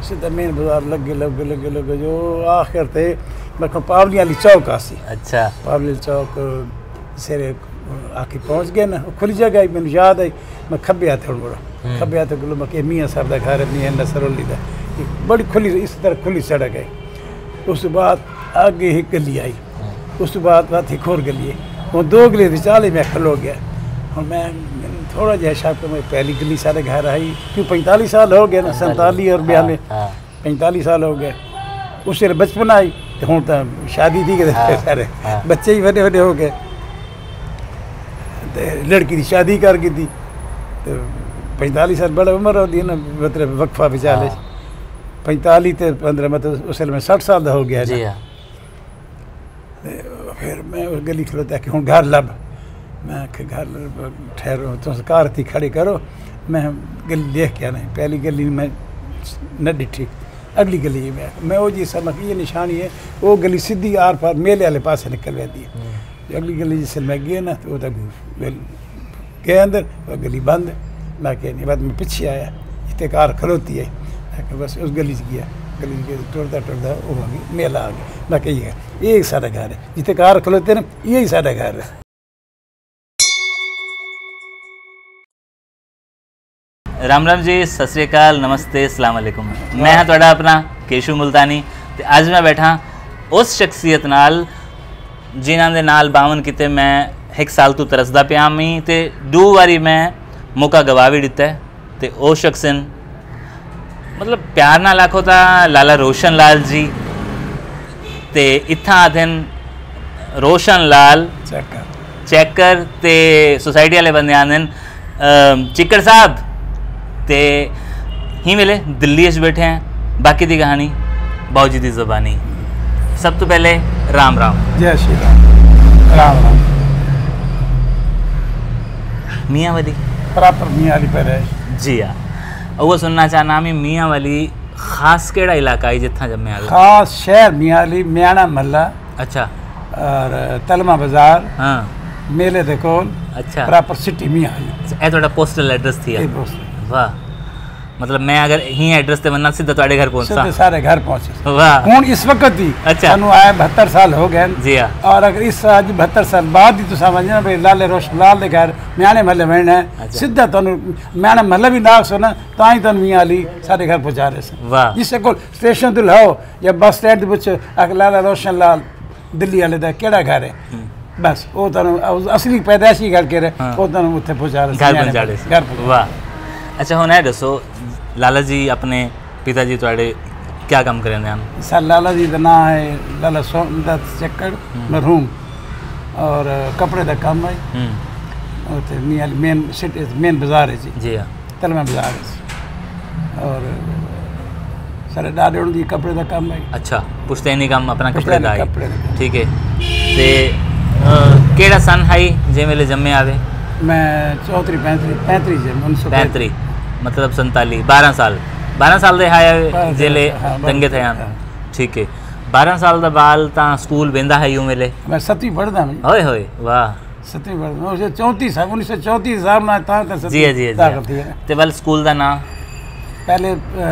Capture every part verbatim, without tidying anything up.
सीधा मेन बाजार लगे लगे लगे लगे जो आखिर थे मैं पावली वाली चौक आसी। अच्छा पावली चौक सिरे आके पहुंच गए ना, खुली जगह आई मैंने याद आई। मैं खब्बे हाथ मुड़ा, खब्बे हाथ गलो मैं कि मियाँ साहब का घर है, मियाँ नसरुल्ली का, बड़ी खुली इस तरह खुली सड़क है। उस बाद आगे ही गली आई, उस बाद बात एक और गली है, वो दो गली विचाले में खलो गया। और मैं थोड़ा जहा शक मैं पहली गली सारे घर आई क्यों पैंतालीस साल हो गए ना, सैंतालीस और बयाले पैंतालीस साल हो गए। उस बचपन आई तो हूँ तो शादी थी कि सारे बच्चे ही बड़े बड़े हो गए। लड़की की शादी कर गई थी तो पैंतालीस साल बड़ा उम्र होती है ना, मतलब वक्फा विचाले पैंतालीस तो पंद्रह मतलब उस में साठ साल का हो गया जी। फिर मैं उस गली खलोता कि हूँ घर लब, मैं घर ठहरो तो कार थी खड़ी करो, मैं गली देख के आना। पहली गली में न डिठी, अगली गली में मैं वो जी समझ ये निशानी है, वो गली सीधी आर पार मेले वाले पास निकल जाती है। अगली गली जिससे मैं गया ना तो वो तक गए अंदर, वो गली बंद। मैं कह नहीं बाद में पीछे आया, इतने कार खलोती है, मैं बस उस गली से गया, गली के टुरता टुरता वो आ गई, मेला आ गया। मैं कही ये सारा घर है, जितने कार खलोते ना यही सारा घर है। राम राम जी, सत श्री अकाल, नमस्ते, अस्सलाम वालेकुम। मैं हाँ तुहाडा अपना केशू मुल्तानी ते अज मैं बैठा उस शख्सियत नाल जिन्हां दे नाल बावन किते मैं एक साल तो तरसदा पिया मी ते दो वारी मैं मौका गवा भी दिता है। ते वो शख्स मतलब प्यार नाल आखो ता लाला रोशन लाल जी, ते इत्थां आथन रोशन लाल चैकर ते सोसाइटी वाले बंदे आंदे चिक्कड़ साहब ते ही मिले दिल्ली च बैठे हैं। बाकी दी कहानी बाऊ जी दी ज़बानी। सब तो पहले राम राम। जय श्री राम। राम राम। मियाँ वाली प्रॉपर मियाँ वाली पर है जी। हाँ वो सुनना चाहना मैं मियाँ वाली खास केड़ा इलाका है जितना जब मैं आ खास शहर मियाँ वाली मियाना महला। अच्छा। और तलमा बाजार। हाँ मेले दे कोल। अच्छा। प्रॉपर सिटी मियाँ वाली। ए थोड़ा पोस्टल एड्रेस थी। वाह, मतलब मैं अगर ही एड्रेस ते बनना सीधा तुम्हारे घर पहुंचता, सारे घर पहुंचे। वाह। हूँ इस वक्त ही अच्छा सानू आए बहत्तर साल हो गए जी। हाँ। और अगर इस आज बहत्तर साल बाद ही तो समझना भाई लाले रोशन लाल के घर म्याने महल्ले बहना है। अच्छा। सीधा तुम म्याने महल्ला भी ना सुना तो ही तुम मियाँ वाली सारे घर पहुँचा रहे। वाह। जिससे को स्टेशन तो लाओ या बस स्टैंड पुछो आख लाला रोशन लाल दिल्ली वाले का केड़ा घर है, बस वो तुम असली पैदाइशी घर के रहे वो तुम उत्थे पहुँचा रहे घर पहुँचा रहे। वाह। अच्छा हुण है दसो लाला जी अपने पिताजी थोड़े क्या काम करें हैं? सर लाला जी का नाम है लाला सोमदत्त चक्कर मरहूम, और कपड़े का काम है। मेन सिटी मेन बाजार है जी। जी हाँ। तलमा बाजार है। और सारे डाडे उनकी कपड़े का काम है। अच्छा, पुश्तैनी काम अपना कपड़े का है। ठीक है। ते केड़ा सन हाई जे मेले जम्मे आवे? मैं चौतरी पैंतरी पैंतरी उन्नीस सौ पैंतरी मतलब संताली बारह साल बारह साल दे हाया जेले दंगे थे। ठीक है। बारह साल दा बाल ता स्कूल वेंदा है यूं मेले? मैं सतवीं पढ़दा मैं। होए होए वाह। सतवीं पढ़दा उसे चौंतीस साल उन्नीस सौ चौंतीस साल में था ता सतवीं। जी जी जी। ते वाल स्कूल दा नाम पहले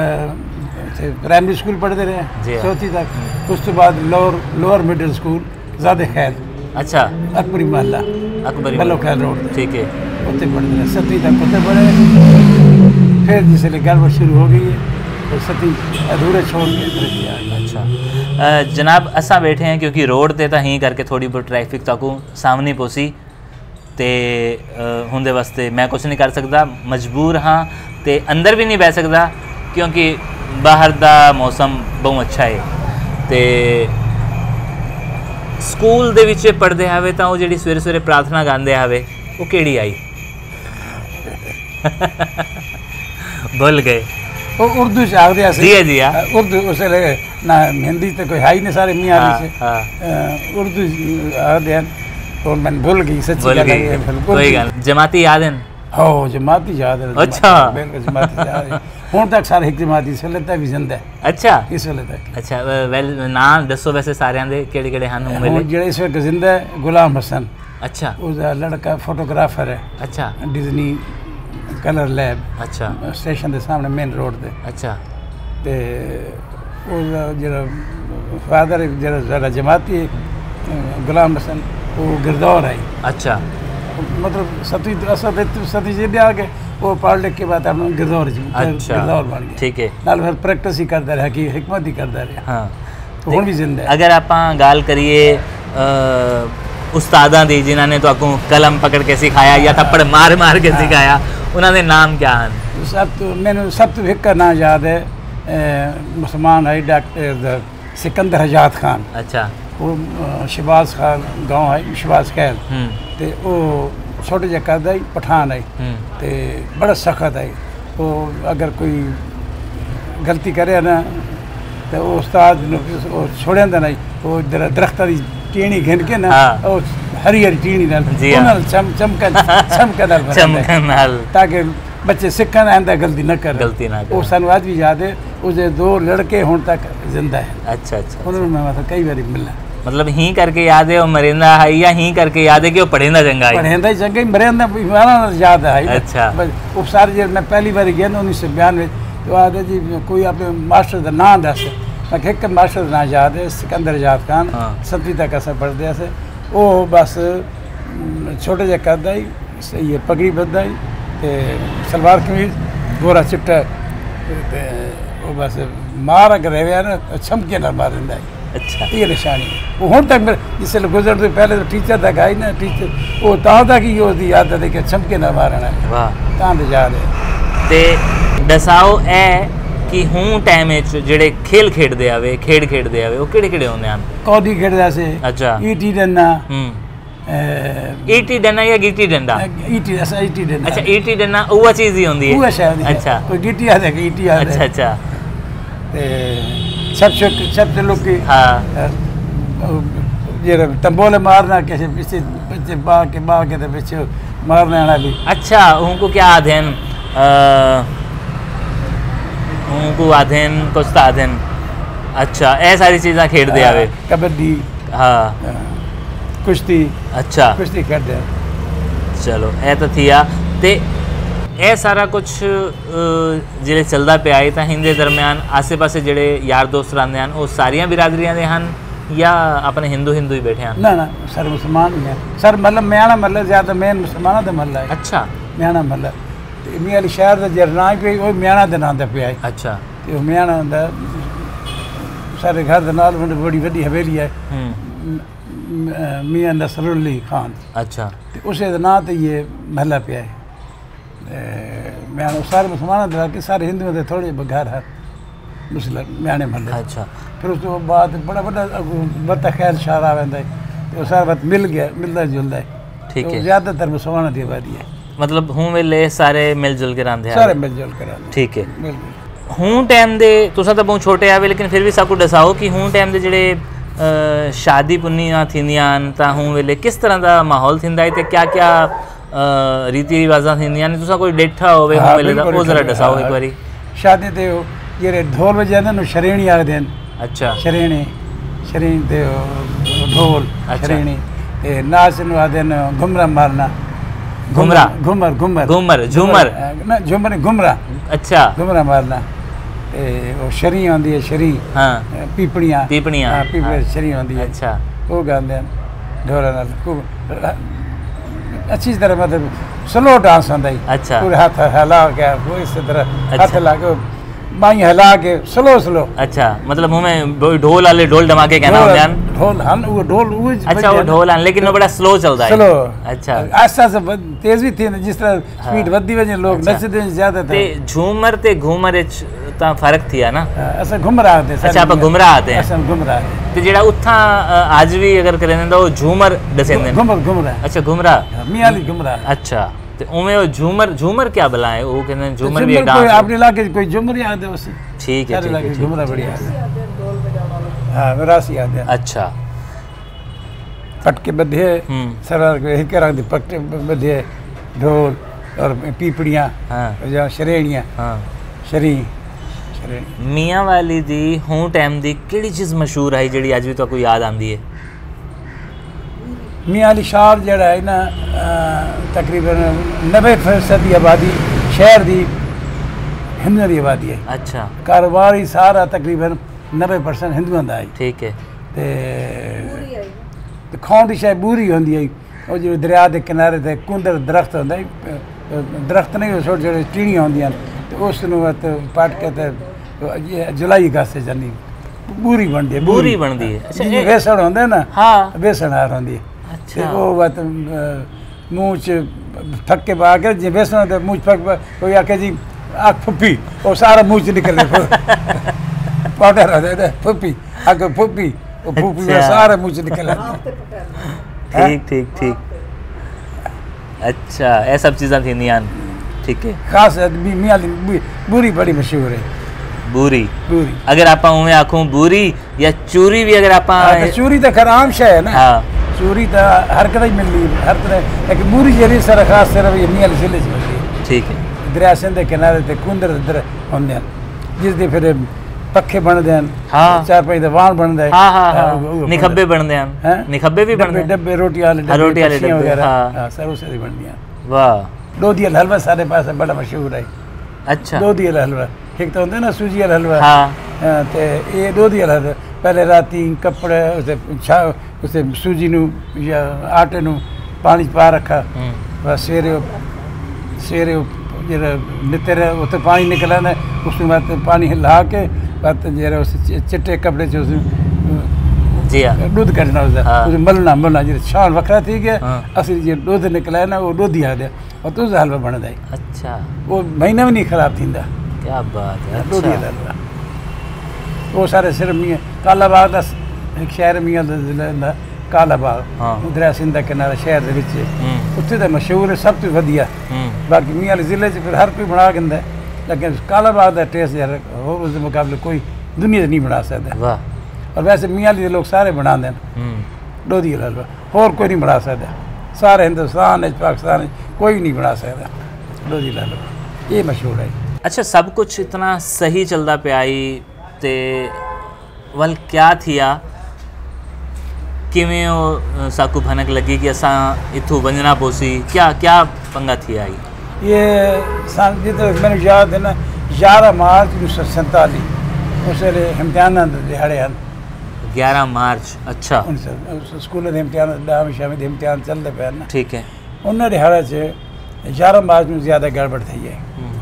प्राइमरी स्कूल पढ़ते रहे चौथी तक, उस तो बाद लोअर लोअर मिडिल स्कूल ज़्यादा खैर। अच्छा। अकबरी महल्ला अकबरी मल्लो खैर रोड। ठीक है। उत्ते पढ़ते रहे सतवीं तक उत्ते पढ़े। फिर जिसले गड़बड़ शुरू हो गई है तो सती अधूरे छोड़ के। अच्छा जनाब असा बैठे हैं क्योंकि रोड ते तो ही करके थोड़ी बहुत ट्रैफिक तक सामने पोसी ते होंदे वास्ते मैं कुछ नहीं कर सकता, मजबूर हाँ ते अंदर भी नहीं बह सकता क्योंकि बाहर दा मौसम बहुत अच्छा है। ते स्कूल दे विच पढ़दे आवे तां वो जिहड़ी सवेरे सवेरे प्रार्थना गांदे आवे वो केड़ी आई? भूल गए। वो उर्दू से आखते हैं। जी जी। हाँ उर्दू उसे लगे ना हिंदी तो कोई है ही नहीं सारे मियाँ से। हाँ। उर्दू आखते हैं और मैंने भूल गई सच्ची। भूल गई कोई गल। जमाती याद है? हो जमाती याद है। अच्छा बिल्कुल जमाती याद है। हुण तक सारे एक जमाती इस वेले तक भी जिंदा है। अच्छा इस वेले तक। अच्छा वेल नाम दसो वैसे सारियां दे केड़े केड़े हन मेरे? जेड़े इस वक्त जिंदा है गुलाम हसन। अच्छा। उसका लड़का फोटोग्राफर है। अच्छा। Disney colour lab. अच्छा। स्टेशन के सामने मेन रोड पे। अच्छा। ਤੇ ਉਹਦਾ ਜਿਹੜਾ ਫਾਦਰ ਜਿਹੜਾ ਸਾਡਾ ਜਮਾਤੀ ਗੁਲਾਮ ਹਸਨ ਉਹ ਗਿਰਦੌਰ ਹੈ। अच्छा मतलब सतवीं असद सती जिले आ गए वो पढ़ लिख के बाद हम गिरदौर अच्छा गिरदौर बन गए। ठीक है नाल फिर प्रैक्टिस ही करता रहा कि हिकमत ही करता रहा। हाँ तो हुण भी जिंदा है। अगर आप गाल करिए उस्तादा दी जिन्हों ने तो आपको कलम पकड़ के सिखाया या थप्पड़ मार मार के सिखाया उन्होंने नाम क्या हैं? सब तो मैंने सब तो एक का नाम याद है मुसलमान है डॉक्टर सिकंदर आजाद खान। अच्छा वो शहबाज खान गाँव है शहबाज खैर तो वो छोटे जहा करदा ही पठान है तो बड़ा सख्त है। वो अगर कोई गलती करे ना तो वो उस्ताद छोड़ नहीं वो दरख्त की टीणी घिन के ना वो हरी हरी टीणी चम चमकन चमकन ताकि बच्चे सीखन आंदा गलती न कर गलती ना वो सानू आज भी याद है उसके दो लड़के हुण तक जिंदा है। अच्छा अच्छा उन्होंने मैं मतलब कई बार मिलना मतलब ही करके याद है वो मरेंदा है या ही करके याद है कि वो पढ़ेंदा चंगा है? पढ़ेंदा ही चंगा ही मरेंदा मारा याद है। अच्छा वो सारे जो मैं पहली बार गया ना उन्नीस सौ बयानवे तो आदे जी कोई अपने मास्टर का नाम दस मैं एक मास्टर का नाम याद है सिकंदर आजाद खान सतवीं तक अस पढ़ते से वो बस छोटे जहा करदा ही ये पगड़ी बददा ही ते सलवार कमीज गोरा चिट्टा वो बस मार अगर रहा ना छमके ना मार दिंदा है। अच्छा ये निशानी वो हुण तक जिसले गुजर तो पहले तो टीचर तक आई ना टीचर वो तां तक ही उसकी आदत है कि छमके ना मारना है। वाह तां तो याद है। ते दसाओ ए कि हूँ टाइम जेड़े खेल खेडदे आवे खेड खेडदे आवे वो केड़े केड़े होंदे हन? कौडी खेडदा से। अच्छा ईटी डंडा ईटी डंडा या गिट्टी डंडा? ईटी ऐसा ईटी डंडा। अच्छा ईटी डंडा वो चीज ही होंदी है। वो शायद अच्छा कोई गिट्टी आदे कि ईटी आदे। अच्छा अच्छा ते सब सब सब लोग की हाँ ये तंबोले मारना कैसे पीछे पीछे बा के बा के तो पीछे मारने आना भी। अच्छा उनको क्या आधेन उनको आधेन कुछ तो आधेन। अच्छा ए सारी चीज़ां खेड दे आवे। कबड्डी हाँ कुश्ती। अच्छा कुश्ती करते हैं। चलो ए तो थिया ते ए सारा कुछ जिहड़े चलदा पिया है तां हिंदे दरम्यान आसे पासे जिहड़े यार दोस्त रहंदे हन वो सारियां बिरादरियां दे हन या अपने हिंदू हिंदू ही बैठे हैं? ना ना सर मुसलमान ही हैं सर मतलब म्याना मतलब ज़्यादा मेन मुसलमाना का महला है। अच्छा म्याना महला मियाँ वाली शहर का जरा नाम पे वो म्याना के नाम का पिया है। अच्छा तो म्याना होंदा सारे घर के नाल बड़ी वड्डी हवेली है मियाँ नसरुल्ली खान। अच्छा तो उस नाम से ये महला पिया है। म्याना सारे मुसलमान के सारे हिंदुओं के थोड़े घर है मुसलमान म्याने महल। अच्छा फिर उस तो बाद बड़ा बड़ा बता ख्याल शार आ वेंदा है तो सारा बात मिल गया मिलता जुलता है। ठीक है ज़्यादातर मुसलमान की आबादी है। मतलब हूँ वेले सारे मिलजुल के रहिंदे सारे मिलजुल के रहिंदे। ठीक है हूँ टाइम दे तुसां तो बहुत छोटे आवे लेकिन फिर भी सबको दसाओ कि हूँ टाइम दे जिहड़े शादी पुन्नियां थींदियां हन तां हूँ वेले किस तरह का माहौल थींदा है ते क्या क्या रीति रिवाजां थींदियां ने तुसां कोई डिठा होवे हूँ वेले दा वो जरा दसाओ एक बारी। शादी ते जेह्ड़े ढोल बजांदे ने शरेणी आखदे न। अच्छा शरेणी शरेणी ते ढोल शरेणी ते नाच नूं आखदे न घुमरा मारना। घुमरा घुमर घुमर घुमर झूमर ना झुमर घुमरा। अच्छा घुमरा मारना ते वो शरी आंदी है शरी। हाँ पीपड़ियां पीपड़ियां हाँ पीपड़े शरी आंदी है। अच्छा वो गांदे न ढोला नाल खूब अच्छी तरह मतलब स्लो डांस आंदा है। अच्छा पूरे हाथ हिला के वो इस तरह हाथ हिला के बाई हिला के स्लो स्लो। अच्छा मतलब मुंह में ढोल वाले ढोल धमाके कहना होंदे हन ढोल हन वो ढोल वो अच्छा वो ढोल हन लेकिन वो बड़ा स्लो चलदा है। स्लो अच्छा आस्ता आस्ता तेज भी थी जिस तरह स्पीड वधी वजे लोग नचदे ज्यादा थे। ते झूमर ते घूमर विच तां फर्क थिया ना? असा घुमरा आते हैं। अच्छा आप घुमरा आते हैं? असा घुमरा ते जेड़ा उठा आज भी अगर करें तो वो झूमर दसेंदे घुमर घुमरा। अच्छा घुमरा मियां वाली घुमरा। अच्छा तो उमें वो झूमर झूमर क्या बला है वो कहते हैं झूमर भी डांस कोई अपने इलाके कोई झूमर याद है उसे। ठीक है ठीक है झूमरा बढ़िया है। हां विरासी याद है। अच्छा पटके बधे सरदार को एक रंग दे पटके बधे ढोल और पीपड़ियां हां या शरेणियां। हां शरी शरेणी मियां वाली दी हूं टाइम दी केड़ी चीज मशहूर है जेड़ी आज भी तो कोई याद आंदी है? मियां वाली शहर जड़ा है ना तकरीबन नब्बे फीसद की आबादी शहर की हिंदुओं की आबादी है। अच्छा, कारोबार ही सारा तकरीबन नब्बे परसेंट हिंदुओं का है। ठीक है। तो खाण की शायद बूरी होंगी है, वो जो दरिया के किनारे ते कुंदर दरख्त होंगे, दरख्त नहीं छोटे छोटे टीणियां होंदियां, तो उस पट के जुलाई गासे जानी बूरी बनती है। बूरी बनती है। अच्छा, बेसन होंगे ना, हाँ, बेसन हार होंगी। अच्छा, वो बात मुँह च थक के पा के जो बेसन होता मुँह फक कोई आके जी आग फुप्पी, वो सारा मुँह च निकले पाउडर होता फुप्पी आग फुप्पी, वो फुप्पी सारा मुँह च निकल। ठीक ठीक ठीक। अच्छा, ये सब चीज़ां थींदियां। ठीक है। खास मियां बूरी बड़ी मशहूर है। बूरी बूरी अगर आप उमें आखूं बूरी या चूरी भी अगर आप चूरी तो खैर आम शय है ना। हाँ, चूरी तो हर कदे मिलती हर तरह, लेकिन बूरी जरी सर खास सिर्फ ये मियां जिले च मिलती है। ठीक है। दरिया सिंध के किनारे ते कुंदर दर होंदे हैं जिसदे फिर पक्खे बनते हैं। हाँ, चार पांच दे वाण बनते हैं। हाँ हाँ हाँ, निखब्बे बनते हैं। निखब्बे भी बनते हैं, डब्बे रोटी वाले रोटी वाले डब्बे वगैरह। हाँ, हाँ, सब उसे ही बनती हैं। वाह। दूधी वाला हलवा सारे पास बड़ा मशहूर है। अच्छा, दूधी वाला हलवा एक तो होंगे ना सूजी वाला हलवा। हाँ, तो ये दूधी वाला हलवा पहले राती कपड़े उसे छा उसे सूजी नू या आटे नू पानी च पा रखा, बस सवेरे सवेरे जरा नितर उते पानी निकला ना, उसमें बाद पानी ला के बाद जरा उस चिट्टे कपड़े से उस जी हाँ, दूध कढ़ना उसका, हाँ, उसे मलना मलना जो छान वखरा थी गया। हाँ, असली जो दूध निकला है ना वो दूधी आ गया और तो उसका हलवा बनता है। अच्छा, वो महीना भी नहीं खराब थींदा। क्या बात है। दूधी अच्छा, वाला हलवा वो सारे सिर्फ मियाँ काला बाग का एक शहर मियाँ दा काला बाग, हाँ, दरिया सिंध के किनारे शहर दे विच उत्थे तो मशहूर है, सब तो वधिया। बाकी मियाँ वाले जिले च फिर हर कोई बना के, लेकिन काला बाग का टेस्ट यार होर उसके मुकाबले कोई दुनिया च नहीं बना सकता। वाह। और वैसे मियाँ वाले लोग सारे बना दें दूधी वाला हलवा, होर कोई नहीं बना सकता। सारे हिंदुस्तान पाकिस्तान कोई नहीं बना सकता दूधी वाला हलवा, ये मशहूर है। अच्छा, सब कुछ इतना सही चलता पे आई ते वल क्या थिया किमें ओ साकू भनक लगी कि असा इथू वंजना पोसी, क्या क्या पंगा थी आई? ये सन जितने मैंने याद है ना, ग्यारह मार्च उन्नीस सौ सैंतालीस उस वेले इम्तिहान दिहाड़े हैं। ग्यारह मार्च। अच्छा, स्कूल के इम्तिहान डाम शामिल इम्तिहान चलते पे ना। ठीक है। उन्हें दिहाड़े से ग्यारह मार्च में ज़्यादा गड़बड़ थी है।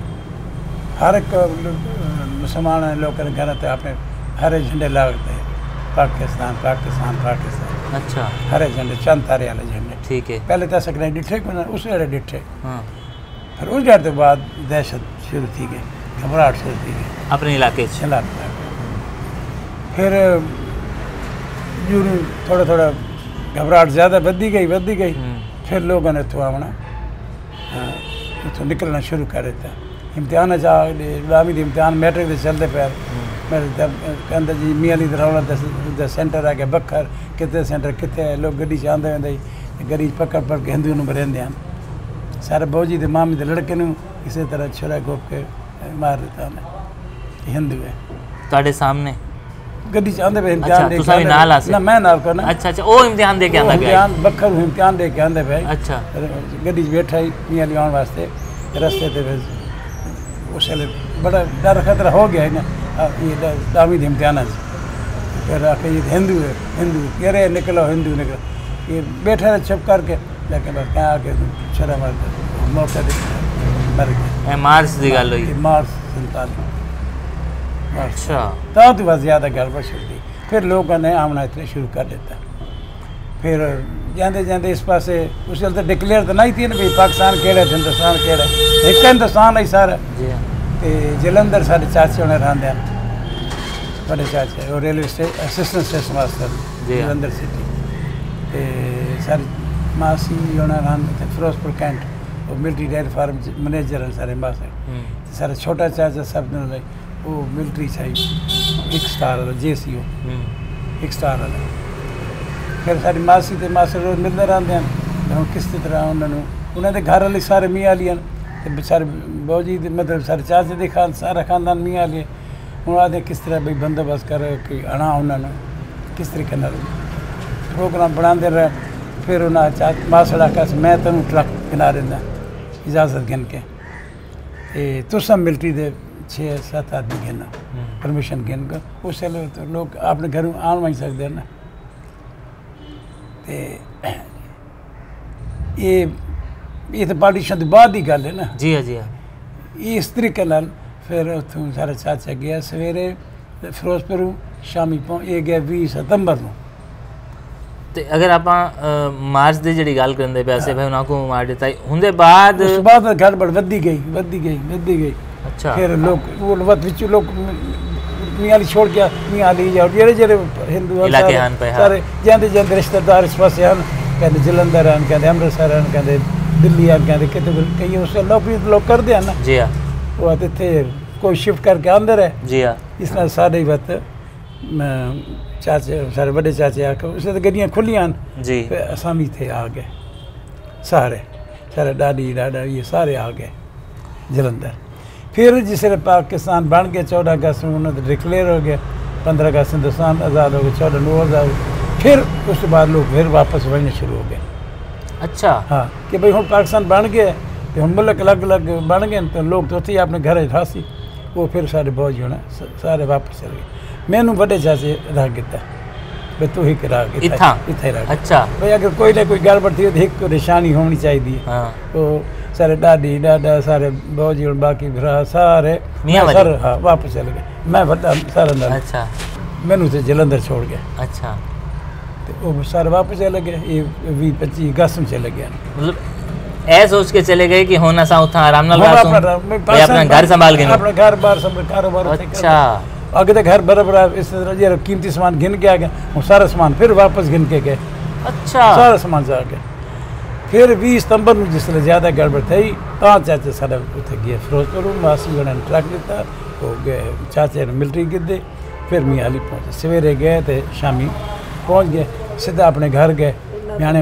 हर एक मुसलमान लोग घर ते अपने हरे झंडे लागते हैं, पाकिस्तान पाकिस्तान पाकिस्तान। अच्छा, हरे झंडे चंद तारे वाले झंडे। ठीक है। पहले तो सकने डिठे उस वेले डिठे, हाँ, फिर उस घर के बाद दहशत शुरू थी गई, घबराहट शुरू थी गई अपने इलाके च। इलाके। फिर यूँ थोड़ा थोड़ा घबराहट ज़्यादा बढ़ती गई बढ़ती गई। फिर लोगों ने इतों आना इतों निकलना शुरू कर दिता। इम्तिहान इस्लामी इम्तिहान मैट्रिक के चलते पे मेरे कहते जी मियाँ वाली रौला द सेंटर आ गया बखर कितने सेंटर कितने लोग गड्डी च आंदे होंदे गड्डी पकड़ पकड़ के हिंदुओं नूं मरेंदे हैं। सारे बौजी के मामी के लड़के नूं इसी तरह छुरा घोप के मार दिता उन्हें, हिंदू है ਤੁਹਾਡੇ ਸਾਹਮਣੇ गड्डी च आंदे पे अच्छा, इम्तिहान दे तुसा भी नाल आसे? ना मैं नाल करना। अच्छा अच्छा, ओ इम्तिहान दे के आंदा पे इम्तिहान बखर इम्तिहान दे के आंदे पे। अच्छा, गड्डी च बैठा ही मियाँ वाली आने वास्ते रस्ते ते उस वेले बड़ा डर खतरा हो गया है ना ये दामी इम्तिहान। फिर आके ये हिंदू है हिंदू कह रहे निकलो हिंदू निकलो, ये बैठे रहे छुप करके, लेकिन बस क्या आके छड़ा मार मौका दे मर गया। मार्च की गल हुई? मार्च सैंतालीस। अच्छा, तो तो बस ज़्यादा गड़बड़ शुरू थी। फिर लोगों ने आमना इतने शुरू कर देता। फिर जाते जाते इस पास उस वेल तो डिक्लेयर तो नहीं थी ना भाई पाकिस्तान केड़ा हिंदुस्तान केड़ा, एक हिंदुस्तान है सारा। तो जलंधर साढ़े चाचे उन्हें रहा बड़े चाचे और railway station assistant station master Jalandhar city. तो सारी मासी उन्हें रहा फिरोजपुर कैंट और मिलिट्री डेयरी फार्म मैनेजर है सारे मास्टर। सारे छोटा चाचा सब वो मिलिट्री चाहिए एक स्टार वाला जे सी ओ एक स्टार वाला। फिर सारी मासी तो मास्टर रोज मिलते रहते हैं हम किस तरह उन्होंने उन्होंने घर वाले सारे मियाँ वाली सारे बौजी मतलब सारे चाचे के खान सारा खानदान मियाँ वाली हूँ आते किस तरह भाई बंदोबस्त करो कि आना उन्होंने किस तरीके प्रोग्राम बनाते रहे। फिर उन्हें चा मासड़ आखा मैं तेन ट्रक गिना देना इजाजत गिन के तुसा मिलिट्री के छः सत्त आदमी गिना परमिशन गिन कर उस वेले तो लोग अपने घर आन वही सकते ना। ते ये ये तो पार्टीशन के बाद ही गल है ना। जी हाँ जी हाँ। इस तरीके नाल फिर उतों सारा चाचा गया सवेरे फिरोजपुरों शामी पहुँच ये गया बीस सितंबर को। तो अगर आप मार्च की जी गल करते पैसे भाई उन्होंने को मार दिता उनके बाद उस बाद गड़बड़ वधी गई वधी गई वधी गई। अच्छा फिर लोग वो विच लोग मियाली छोड़ गया मियाली जाओ जेरे जेरे हिंदू इलाके हैं पे सारे जाते जाते रिश्तेदार इस पास हैं कहते जलंधर हैं कहते अमृतसर हैं कहते दिल्ली हैं कहते कितने कई उस नौकरी लोग करते हैं ना। जी हाँ वो आते थे कोई शिफ्ट करके अंदर है। जी हाँ इस तरह सारे ही बात चाचे सारे बड़े चाचे आके उसे तो गड्डियाँ खुलियां जी असामी थे आ गए सारे सारे दादी दादा ये सारे आ गए जलंधर। फिर जिसले पाकिस्तान बन गया चौदह अगस्त में उन्होंने डिक्लेयर हो गया पंद्रह अगस्त हिंदुस्तान आज़ाद हो गया चौदह नौ आज़ाद फिर उसके बाद लोग फिर वापस बनने शुरू हो गए। अच्छा हाँ कि भाई हम पाकिस्तान बन गए तो हम मुल्क अलग अलग बन गए तो लोग तो थे अपने घर ठासी वो फिर सारे बोझ होना सारे वापस चले गए। मैनू बड़े चाचे रह गया भाई तू ही करा इतना रह। अच्छा भाई अगर कोई ना कोई गड़बड़ थी तो एक निशानी होनी चाहिए। हाँ तो सारे दादी दादा सारे बोझ बाकी भरा सारे सारे हाँ वापस चले गए। मैं बड़ा सारा अच्छा मैनू तो जलंधर छोड़ गया। अच्छा तो वो सारे वापस चले गए ये भी पच्चीस अगस्त में चले गए। मतलब ऐ सोच के चले गए कि होना सा उठा आराम नाल अपना घर संभाल के अपना घर बार सब कारोबार। अच्छा आगे तो घर बराबर इस तरह कीमती सामान गिन के आ गया वो सारा सामान फिर वापस गिन के गए। अच्छा सारा सामान जा गया। फिर बीस सितंबर में जिसने ज़्यादा गड़बड़ थी तो चाचे सारे उठे गए फिरोजपुर मासी उन्होंने ट्रक दिता वो गए चाचे ने मिलिट्री गिद्दे फिर मियाली पहुँचे सवेरे गए तो शामी पहुँच गए सीधा अपने घर गए म्याने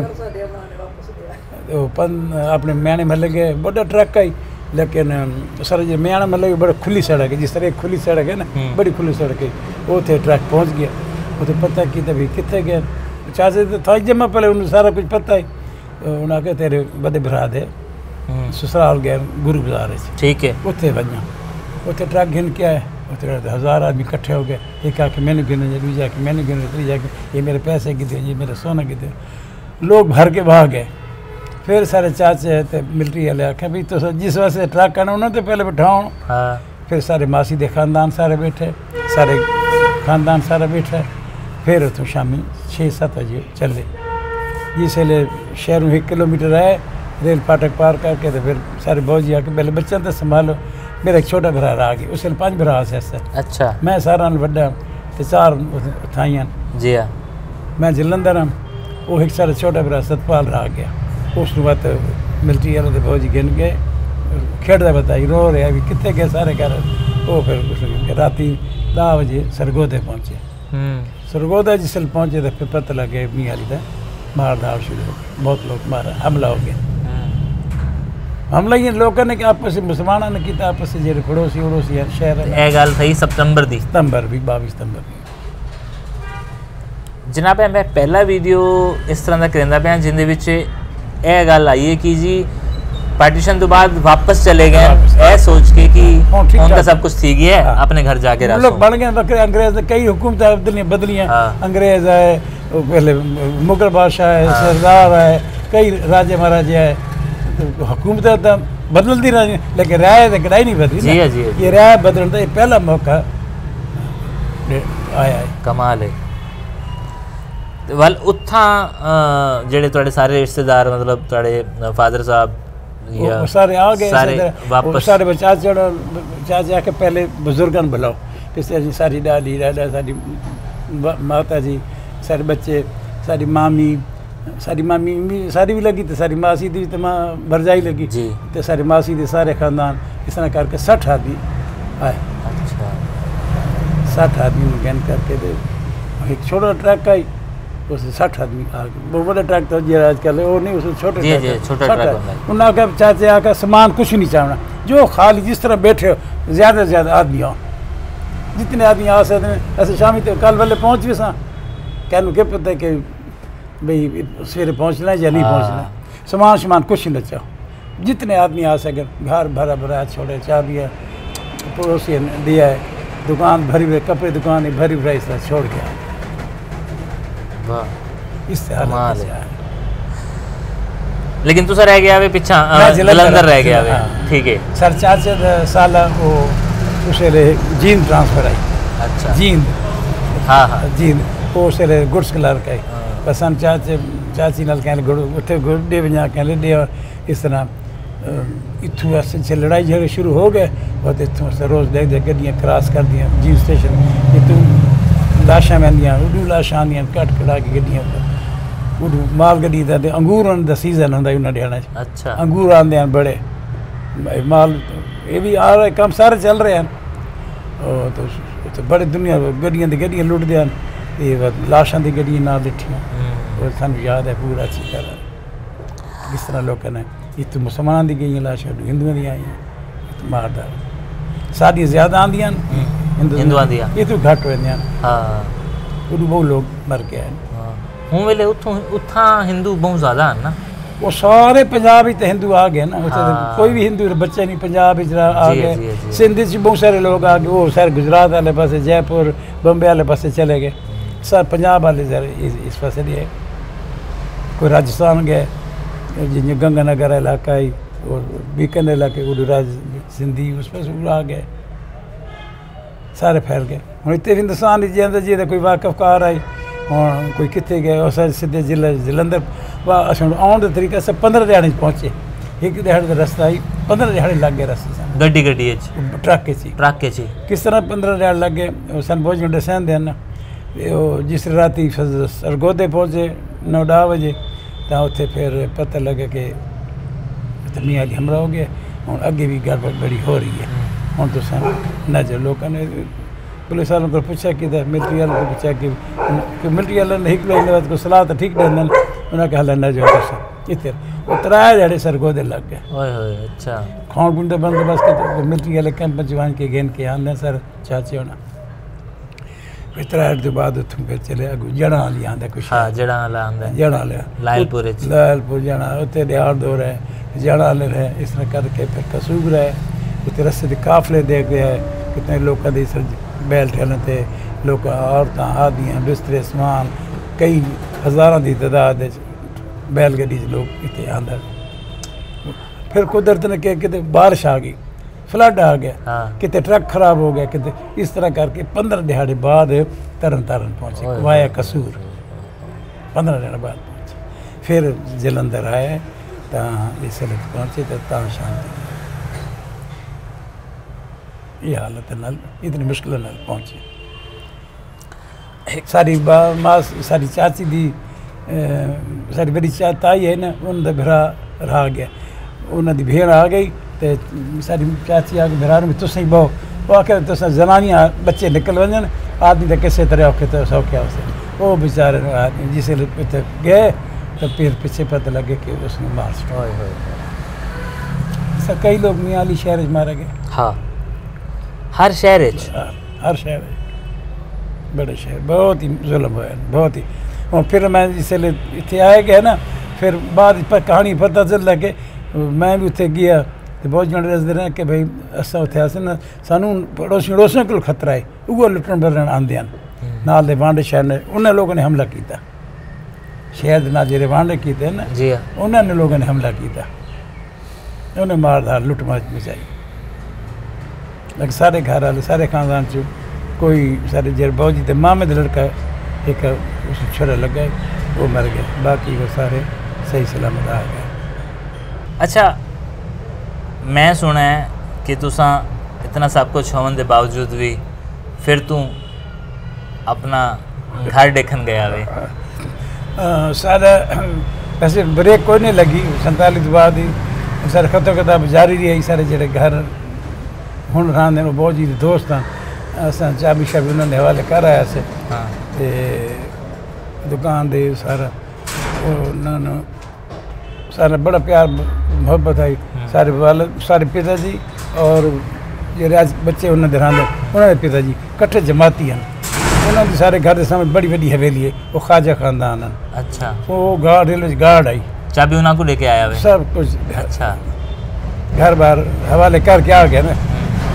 पन अपने म्याने महल गए बड़ा ट्रक आई लेकिन सर जी म्याने महल की बड़ी खुली सड़क है जिस तरह एक खुली सड़क है ना बड़ी खुली सड़क है वो थे ट्रक पहुँच गया वो तो पता कि तभी कितने गए चाचे तो था जमा पहले उन्हें सारा कुछ पता है उन्हें आके तेरे बड़े भरा दे ससुराल गए गुरु बाजार ठीक है उत्थे वजना उत्थे ट्रक गिन के आए उत्थे हज़ार आदमी इकट्ठे हो गए एक आके मैंने गिने दूजा के मैंने गिने तीजा के ये मेरे पैसे कितने ये मेरा सोना कितने लोग भर के भाग गए। फिर सारे चाचे तो मिलिट्री वाले आखे भी तो जिस वजह ट्रक आना उन्होंने तो पहले बैठाओ। हाँ फिर सारे मासी दे खानदान सारे बैठे सारे खानदान सारे बैठे फिर उतों शामी छः सत्त बजे चले जिसले शहरों एक किलोमीटर आए रेल फाटक पार करके तो फिर सारे बौजी आके पहले बच्चों तो संभालो मेरा एक छोटा भरा आ गया उसने पाँच भरा से ऐसा। अच्छा मैं सारा बड़ा तो चार थाइयां जी हाँ मैं जलंधर हाँ वो एक सारा छोटा भरा सतपाल रहा गया उस बाद मिलिट्री वाले फौजी गिन गए खेड़ता बताई रो रहे अभी कितने गए सारे घर वो फिर राती दस बजे सरगोदे पहुँचे। सरगोदा जिसले पहुँचे तो फिर पता लग गया मियाली का मार धाड़ शुरू हो गई बहुत लोग मारा हमला हो गया। हमला ये लोगों ने आपस मुसलमानों ने किया आपस जो पड़ोसी उड़ोसी शहर है गल थी सितंबर दी सितंबर भी बाईस सितंबर की जनाब मैं पहला वीडियो इस तरह का करेंदा पाया जिंदे विच यह गल आई है कि जी पार्टीशन तो बाद वापस चले गए ऐ सोच के कि उनका सब कुछ ठीक है हाँ। अपने घर जाके लोग बन गए बकरे अंग्रेज कई हुकूमत बदलियाँ बदलियाँ हाँ। अंग्रेज आए पहले मुगल बादशाह है हाँ। सरदार आए कई राजे महाराजे आए तो हुकूमत तो बदलती रही लेकिन राय तो कदाई नहीं बदली जी जी ये राय बदलने का पहला मौका आया है कमाल है। वल उत्थां जेड़े तुहाडे सारे रिश्तेदार मतलब तुहाडे फादर साहब सारे आ गए सारे वापस सारे बच्चा चाचा के पहले बुजुर्गन बुलाओ फिर सारी दादी दादा सारी माता जी सारे बच्चे सारी मामी सारी मामी सारी भी लगी तो सारी मासी दी तो माँ भरजाई लगी तो सारी मासी दे सारे खानदान इस तरह करके सठ आदमी आए। अच्छा सठ आदमी गैन करके दे एक छोटा ट्रक आई उस सठ आदमी आ गए वो बड़ा ट्रक तो जी आजकल वो नहीं उस छोटे छोटा ट्रक उन्हें आकर चाचे आकर सामान कुछ नहीं चाहना जो खाली जिस तरह बैठे हो ज़्यादा से ज़्यादा आदमी आओ जितने आदमी आ सकते हैं ऐसे शामी तो कल वाले पहुँच भी सा कहने क्या पता है कि भाई सवेरे पहुँचना है या नहीं पहुँचना सामान सामान कुछ नहीं चाहो जितने आदमी आ सके घर भरा भरा छोड़े चाबियाँ पड़ोसी ने दिया है, दुकान भरी हुई, कपड़े दुकान भरी हुई, इस तरह छोड़ के वाह इस हालत है। लेकिन तुसा रह गया वे पिछा जलंधर रह गया वे, ठीक है सर चार साल वो उसे जींद ट्रांसफर आई। अच्छा जींद, हाँ हाँ जींद वो उसे गुड्स क्लर्क आई। बस हम चाचे चाची नाल कहले गुड़ उठे गुड़ दे वजा कहले दे, और इस तरह इतों अस लड़ाई झगड़े शुरू हो गए। और इतों अस रोज़ देख देख गड्डियाँ क्रॉस कर दियाँ जींद स्टेशन, इतों लाशां वंदियां, उडू लाशां आंदियां कट कटा के गड्डियां उडू माल गड्डी दा अंगूर दा सीजन होंदा उन्हां ध्याड़ां च। अच्छा अंगूर आंदे हैं बड़े माल, ये भी आ रहे काम सारे चल रहे हैं। और तो, तो बड़े दुनिया गड्डियां दी गड्डियां लुटदे हैं, ये लाशां दी गड्डियां नाल दिठियां। और सानू याद है पूरा अच्छी तरह किस तरह लोगों ने इतों मुसलमान दी गई लाशां, हिंदुओं दी आई मारदा। सादियां ज़्यादा आंदियां हिंदुआं दियां, इतों घट वेंदियां। हाँ उडू बहुत लोग मर गए हैं। हूँ वेले उथों उथा हिंदू बहुत ज़्यादा हैं ना, वो सारे पंजाब ही तो हिंदू आ गए ना। हाँ। कोई भी हिंदू बच्चे नहीं पंजाब आ गए, सिंध च बहुत सारे लोग आ गए, वो सारे गुजरात वाले पासे, जयपुर बम्बे वाले पासे चले गए, सब पंजाब वाले सारे इस पासे नहीं है। कोई राजस्थान गए, जिन गंगानगर इलाका ही और बीकानेर इलाके उड़ राज सिंधी उस पास आ गए, सारे फैल गए। हम इतने हिंदुस्तान जी अंदर जी कोई वाकफकार आई और कोई कितने गए, और सीधे जिले जलंधर वाह असं आने का तरीका से पंद्रह दिहाड़े पहुँचे। एक दिहाड़े का रस्ता आई, पंद्रह दिहाड़े लग गए रस्ते से गड्डी गड्डी ट्रक ची ट्रक के ची किस तरह पंद्रह दिहाड़े लग गए। सन भोजन डसन देन जिस राती सरगोदे पहुँचे नौ ढाई बजे, तो उत्थे फिर पता लगे कि मियाँ अली हमला हो गया। हूँ अगे भी गड़बड़ बड़ी हो रही है। हूँ तो सन नजर लोगों ने पुलिस वालों को पूछा कि मिलिट्री वालों को पूछा कि मिलिट्री वालों ने एक महीने बाद को सलाह तो ठीक दें, उन्होंने कहा हल न जो इतने वो त्राए जड़े सरगोदे लग गए। अच्छा खाण पीण का बंदोबस्त के मिलिट्री वाले कैंप वन के गेन के आंदे सर चाचे होना फिर त्राए के बाद उतों फिर चले अगू जड़ा वाली आंदा कुछ। हाँ जड़ा वाला आंदा जड़ा वाले लालपुर लालपुर जड़ा उत्ते दिहाड़ दो रहे, जड़ा वाले रहे, इस तरह करके फिर कसूब रहे। उत्ते रस्ते के काफले दे गए, कितने लोगों की सर बैल ठहरने थे, लोग औरतां आदियाँ बिस्तरे समान कई हज़ारों की तादाद बैल गड्डी लोग इतने आंदा। फिर कुदरत ने कि कितने बारिश आ गई, फ्लड आ गया। हाँ। कितने ट्रक खराब हो गया, कितने इस तरह करके पंद्रह दिहाड़े बाद तरन तारण पहुँचे वाया कसूर, पंद्रह दिहाड़े बाद पहुँचे। फिर जलंधर आए तो इस पहुँचे तो ता शांति ये हालत नाल इतनी मुश्किल नाल पहुँचे। सारी मां सारी चाची दी सारी बड़ी चा ताई है ना, उनका भरा रहा गया, उन्होंने भेड़ आ गई तो सारी चाची आके भरा में तुस ही बहो, वो आखिर तुस जनानियाँ बच्चे निकल वजन, आदमी तो किसी तरह औखे तो सौखे उसे वो बेचारे आदमी जिस गए तो फिर पीछे पता लगे कि उसने मार सर कई लोग मियाली शहर मारे गए। हाँ हर शहर हर शहर बड़े शहर बहुत ही जुल्म हुआ बहुत ही। और फिर मैं इसलिए इतने आए गए ना, फिर बाद पर कहानी पता चल लगे मैं भी उत्थे गया तो बहुत जने दसते रहे कि भाई असा उत्थे अस ना सानू पड़ोसी पड़ोसियों को खतरा है, वो लुटन बरन आंदे हैं नाल दे वांडे शहर ने, उन्हें लोगों ने हमला किया शहर के नाल जेरे वांडे किए ना जी, उन्होंने लोगों ने हमला किया, उन्हें मार धार लुट मार मचाई। लेकिन सारे घर वाले सारे खानदान चो कोई सारे जेर बाबू जी मामे का लड़का एक उस छुरा लगा वो मर गया, बाकी वो सारे सही सलामत आ गए। अच्छा मैं सुना है कि तुसा इतना सब कुछ होने के बावजूद भी फिर तू अपना घर देखन गया वे। सारा वैसे ब्रेक कोई नहीं लगी, संतालीस बाद ही सारे खतो किताब जारी रही। सारे जेडे घर हूँ रहते बहुत जी दोस्त हैं, असा चाबी शाबी उन्होंने हवाले कर आया से। हाँ। ते दुकान दे सारा उन्होंने सारा बड़ा प्यार मोहब्बत आई। सारे वाल सारे पिताजी और जेरे आज बच्चे उन्होंने रहते उन्होंने पिताजी कट्ठे जमाती हैं, उन्होंने सारे घर के सामने बड़ी बड़ी हवेली है, वो ख्वाजा खानदान है। अच्छा वो गार्ड रेलवे गार्ड आई, चाबी उन्होंने को लेके आया वे सब कुछ। अच्छा घर बार हवाले करके आ गया ना,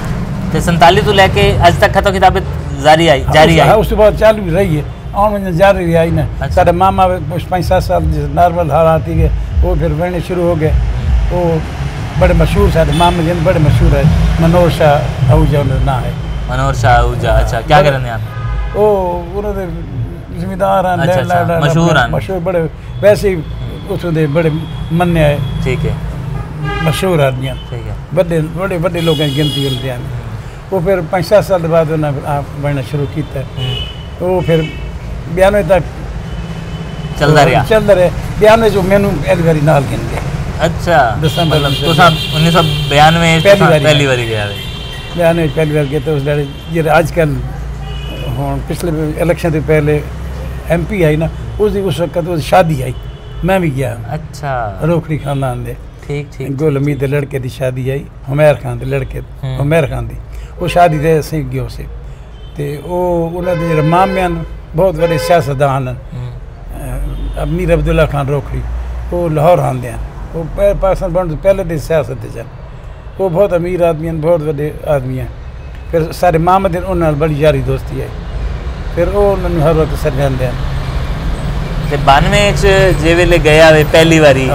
ਤੇ ਸੰਤਾਲੀ ਤੋਂ ਲੈ ਕੇ ਅੱਜ ਤੱਕ ਖਤਮ ਕਿਤਾਬੇ ਜਾਰੀ ਆਈ ਜਾਰੀ ਆਈ ਉਸ ਤੋਂ ਬਾਅਦ ਚਾਲੂ ਵੀ ਰਹੀ ਹੈ ਆਉਣ ਜਾਰੀ आई ना साढ़े मामा पाँच सात साल नॉर्मल हालात ही वो फिर बनने शुरू हो गए वो बड़े मशहूर साढ़े मामा जी बड़े मशहूर है मनोहर शाह आहूजा उन्होंने ना है मनोहर शाह आहूजा अच्छा क्या करने आप वो उन्होंने जिम्मेदार हैं अच्छा, अच्छा, मशहूर हैं मशहूर बड़े वैसे ही उसके बड़े मन्ने है ठीक है मशहूर आदमी ठीक है बड़े बड़े बड़े लोगों की गिनती होती है वो फिर पाँच सात साल बाद उन्होंने बनना शुरू किया वो फिर बयानवे तक चलता रहा चलता रहे बयानवे जो मैनू पहली बारी नाल गिन गए अच्छा दिसंबर तो सब उन्नीस सौ बयानवे पहली बारी पहली बारी गया बयानवे पहली बार गए तो उस लड़े जे आजकल हूँ पिछले इलेक्शन से पहले एम पी आई ना उस उस वक्त उस शादी आई मैं भी गया अच्छा रोखड़ी खानदान दे ठीक ठीक गोल अमीर के लड़के की शादी आई हुमैर खान के लड़के हुमैर खान की वो शादी दे असीं गयो से ते वो उन्होंने जो मामे बहुत बड़े सियासतदान अमीर अब्दुल्ला खान रोखड़ी वो लाहौर आंदे हैं वो पाकिस्तान बनने से पहले दी सियासत चल वो बहुत अमीर आदमी हैं बहुत बड़े आदमी हैं फिर सारे मामा दिन उन्होंने बड़ी यारी दोस्ती आई फिर वो उन्होंने हर वक्त सरजाते हैं ते बानवे जे वेले गया वे पहली बारी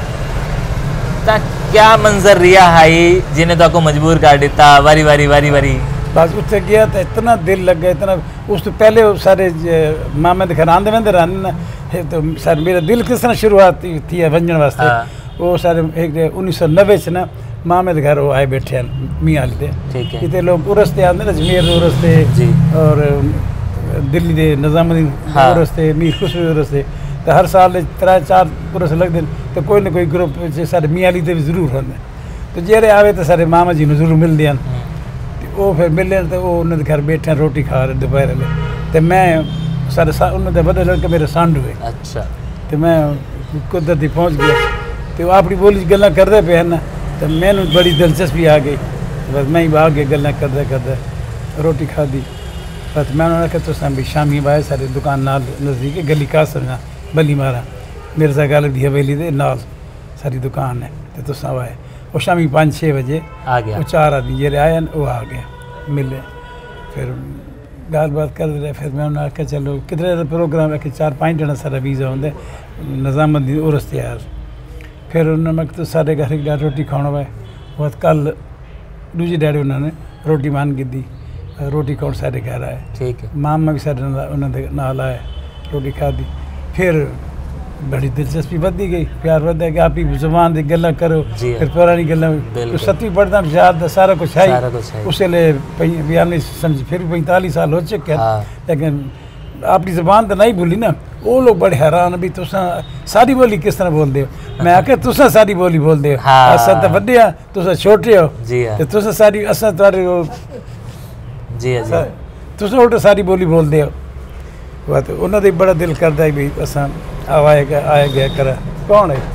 ता क्या मंजर रिया हाई जिन्हें तो को मजबूर कर दिता वारी वारी वारी वारी बस उत्थे गया तो इतना दिल लग गया इतना उस तो पहले सारे मामे के घर आंदे वंदे रहने ना तो सर मेरा दिल किस तरह शुरुआत थी है वंजन वास्ते हाँ। वो सारे एक उन्नीस सौ नब्बे से ना मामे के घर वो आए बैठे हैं मियाली दे कितने लोग उरसते आते ना अजमेर उरसते और दिल्ली के निजामुद्दीन हाँ। उरसते मीर खुशबू उरसते तो हर साल त्रै चार उरस लगते तो कोई ना कोई ग्रुप सारे मियाली दे भी जरूर होंगे तो जेरे आवे तो सारे मामा जी ने जरूर मिलते हैं वो फिर मिले तो वो उन्होंने घर बैठे रोटी खा रहे दोपहर में तो मैं सारे उन्होंने बड़े लड़के मेरे सांड हुए अच्छा तो मैं कुदरती पहुँच गया तो अपनी बोली गल्लां करते पे ना तो मैंने बड़ी दिलचस्पी आ गई बस मैं ही आ गया गल्लां करते करते रोटी खाधी बस मैं उन्होंने कहा तुम भी शामी बाए सारी दुकान नाल नज़दीक गली कासर ना बली मारा मिर्जा गालिब दी हवेली दे नाल सारी दुकान है तो तुम आए वो शामी पाँच छः बजे आ गया वो चार आदमी जेरे आए वो आ गया मिले फिर गाल बात कर रहे फिर मैं उन्हें आख्या चलो कितने प्रोग्राम है कि चार पाँच जने सारा वीज़ा होंगे निजामुद्दीन उरस तैयार फिर उन्होंने मैं तो सारे घर एक रोटी खाना हुआ बहुत कल दूजी डैडी उन्होंने रोटी मान की दी रोटी खान सारे घर आए ठीक है मामा भी सारे उन्होंने नाल आए रोटी खा दी फिर बड़ी दिलचस्पी बढ़ती गई प्यार बढ़ता कि आप ही जुबान की गल्लां करो फिर पुरानी गल्लां तो सत्तवीं पढ़ता याद सारा कुछ है उस बयानी समझ फिर भी पैंतालीस साल हो चुके हैं हाँ। लेकिन अपनी जुबान तो नहीं भूली ना वो लोग बड़े हैरान भी तुसा सारी बोली किस तरह बोलते हो मैं आख्या तुसा सारी बोली बोलते हो हाँ। असा तो वड्डे आ तुसा छोटे हो तो तुसा सारी असा तुहाडे जी तुसा उल्टा सारी बोली बोलते हो वह तो उन्होंने बड़ा दिल करता है भी असा आए गया आए गया करा कौन है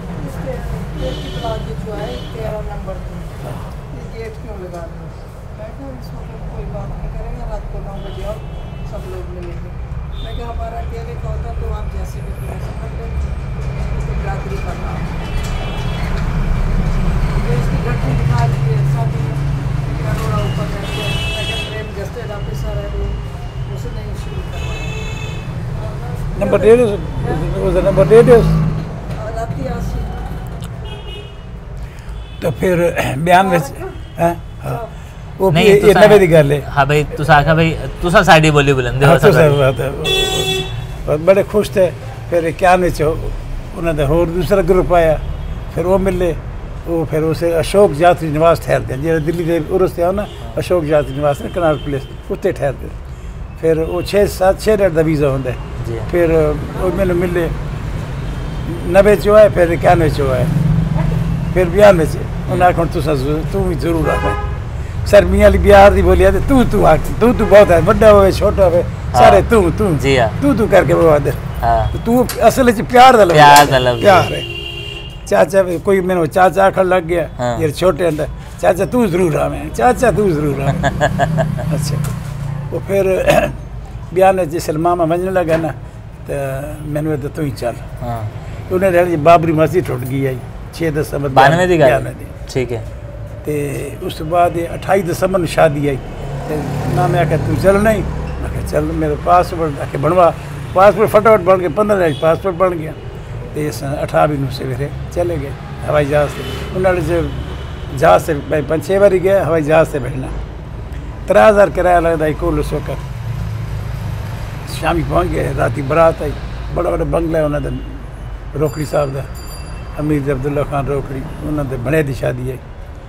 नंबर डेढ़ नंबर डेढ़ तो फिर बयान में वो ये नवे दी गल है हाँ भाई तुसा आखा भाई तुसा साड़ी बोली बुलंदे हो सब बड़े खुश थे फिर क्या ने चो उन्होंने होर दूसरा ग्रुप आया फिर वो मिले वो फिर उसे अशोक यात्री निवास ठहरते हैं जो दिल्ली के उर्स थे ना अशोक यात्री निवास ने कनाल प्लेस उत्ते ठहरते फिर वो छः सात छः डेट का वीज़ा होंगे फिर वो मैंने मिले नब्बे चो आए फिर इक्यानवे चो आए फिर बयानवे च उन्हें आखो तू तू भी जरूर आख सर मियाँ बिहार की बोली आते तू तू आख तू तू बहुत है बड़ा हो छोटा हो सारे तू तू तू तू करके वो आदर तू असल प्यार का प्यार है चाचा कोई मैंने चाचा आखन लग गया यार छोटे अंदर चाचा तू जरूर आ मैं चाचा तू जरूर आ अच्छा वो फिर बयान जिसल मामा वजने लगा ना तो मैंने तो तू ही चल उन्हें बाबरी मस्जिद टुट गई आई छे दस बानवे दी गल ठीक है तो उस बाद अठाई दिसंबर में शादी आई तो ना मैं आख्या तू चलना ही मैं आख्या चल मेरे पासपोर्ट आके बनवा पासपोर्ट फटाफट बन गया पंद्रह दिन पासपोर्ट बन गया तो इस अठारहवीं में सवेरे चले गए हवाई जहाज़ से उन्होंने जो जहाज़ से भाई पाँच छः बारी गया हवाई जहाज़ से बैठना त्रै हज़ार किराया लगता है कोल उस वक्त शामी पहुँच गए राती बारात आई बड़ा बड़ा बंगला है उन्होंने रोकड़ी साहब का अमीर अब्दुल्ला खान रोकड़ी उन्होंने बने दी शादी आई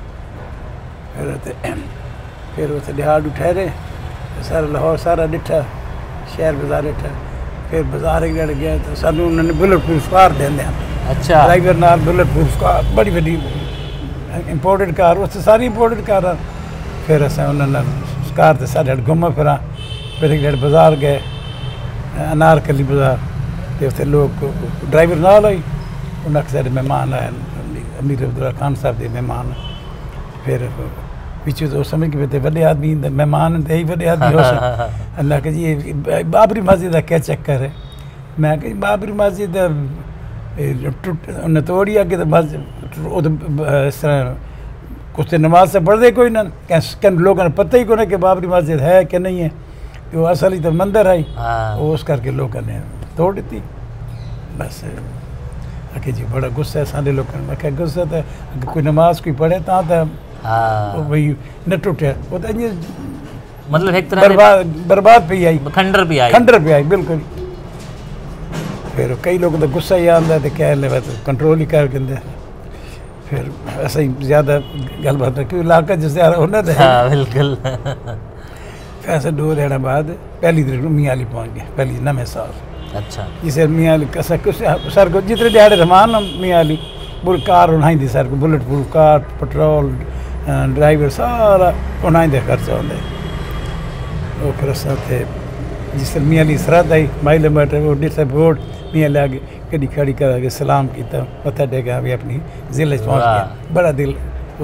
फिर फिर उसे दिहाड़ ठहरे सारा लाहौर सारा डिठा शहर बाजार डिठा फिर बाजार गड़ गया तो सानू उन्होंने बुलेट प्रूफ कार देंदे अच्छा ड्राइवर नाल बुलेट प्रूफ कार बड़ी बड़ी इंपोर्टेड कार उस सारी इंपोर्टेड कार फिर अस उन्होंने कार से साढ़े घूमा फिरा फिर एक डेढ़ बाजार गए अनारकली बाजार तो उत्थे लोग ड्राइवर नाल आई उन्हें सारे मेहमान आए अमीर अब्दुल्ला खान साहब के मेहमान फिर पिछू तो समझ के वे बड़े आदमी मेहमान थे ही बड़े आदमी हो अल्लाह के जी बाबरी मस्जिद का क्या चक्कर है मैं कही बाबरी मस्जिद टुट उन्हें तोड़ी अगे तो बस इस तरह कुछ तो नमाज से पढ़ते कोई ना कहीं लोगों ने पता ही को ना कि बाबरी मस्जिद है कि नहीं है तो असली तो मंदिर आई वो उस करके लोगों ने तोड़ दी बस आके जी बड़ा गुस्सा है सारे लोगों ने मैं गुस्सा तो कोई नमाज कोई पढ़े ता तो वही न टूटे वो तो मतलब एक तरह बर्बाद बर्बाद पे आई खंडर पे आई खंडर पे आई बिल्कुल फिर कई लोग तो गुस्सा ही आता है कह ले तो कंट्रोल ही कर देंगे फिर ऐसा ही ज़्यादा गलबात है क्योंकि इलाका जिससे होना था बिल्कुल फिर ऐसे दो दिन बाद पहली दिन मियाली पहुँच गए पहली नवे साल अच्छा जिसे मियाली कैसा कुछ सर को जितने दिहाड़े रमान मियाली बुल कार उन्हाई दी सर को bullet proof car petrol driver सारा उन्हाई दे खर्चा होंगे वो फिर अस थे जिस मियाली सरहद आई माइल मीटर वो डिसा बोर्ड मियाली आगे कड़ी खड़ी कर सलाम किया मत्था टेका भी अपनी जिले पहुँच गया बड़ा दिल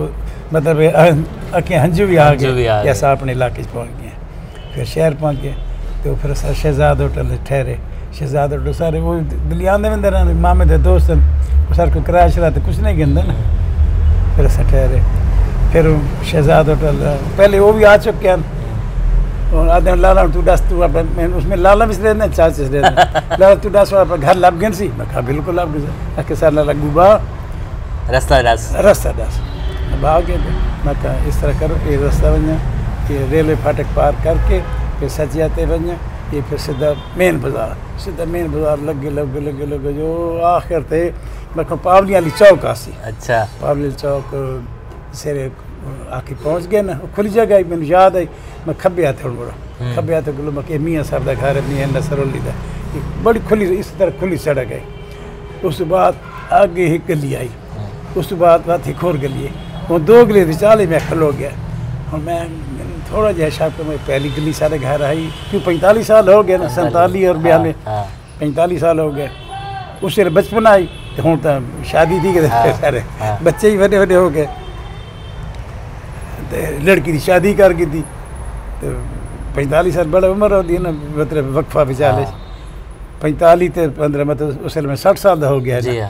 मतलब अखें हंजू भी आ गए ऐसा अपने इलाके पहुँच गए फिर शहर पहुँच गए तो फिर अस शहजाद होटल ठहरे शहजाद होटल सारे वो दिल्ली आंदे वेंदे रहंदे मामे दे दोस्त सर को किराया शरा तो कुछ नहीं गिनते ना फिर अस ठहरे फिर शहजाद होटल पहले वो भी आ चुके हैं और आदमी लाला तू दस तू अपने उसमें लाला भी रहना चाचे से रहना लाला तू दस अपना घर लब गए सी मैं कहा बिल्कुल लब गए के सर लाला गुबा रास्ता दस रास्ता दस भाग गए मैं कहा इस तरह करो ये रास्ता वञा ये रेलवे फाटक पार करके फिर सजाते वञा ये फिर सीधा मेन बाज़ार सीधा मेन बाज़ार लगे लगे लगे लगे जो आखिर थे मैं कहूँ पावली वाली चौक आसी अच्छा पावली चौक सिरे आके पहुँच गए ना खुली जगह आई मैंने याद आई मैं खब्बे हाथ बड़ा खब्बे हाथ गलो मैं मियाँ साहब का घर है मियाँ नसरोली का बड़ी खुली इस तरह खुली सड़क है उस बाद आगे ही गली आई उस बाद बात ही खोर गली है वो दो गली विचाले में खलो गया और मैं थोड़ा जहा शायद तो मैं पहली गली सारे घर आई क्यों पैंतालीस साल हो गए ना सैंतालीस और बयालीस पैंतालीस साल हो गए उससे बचपन आई तो हूँ तो शादी थी कि सारे बच्चे ही बड़े बड़े हो गए लड़की की शादी कर गई थी तो पैंतालीस साल बड़ा उम्र होती है ना मतलब वक्फा विचाले पैंतालीस तो पंद्रह मतलब उस में साठ साल का हो गया जी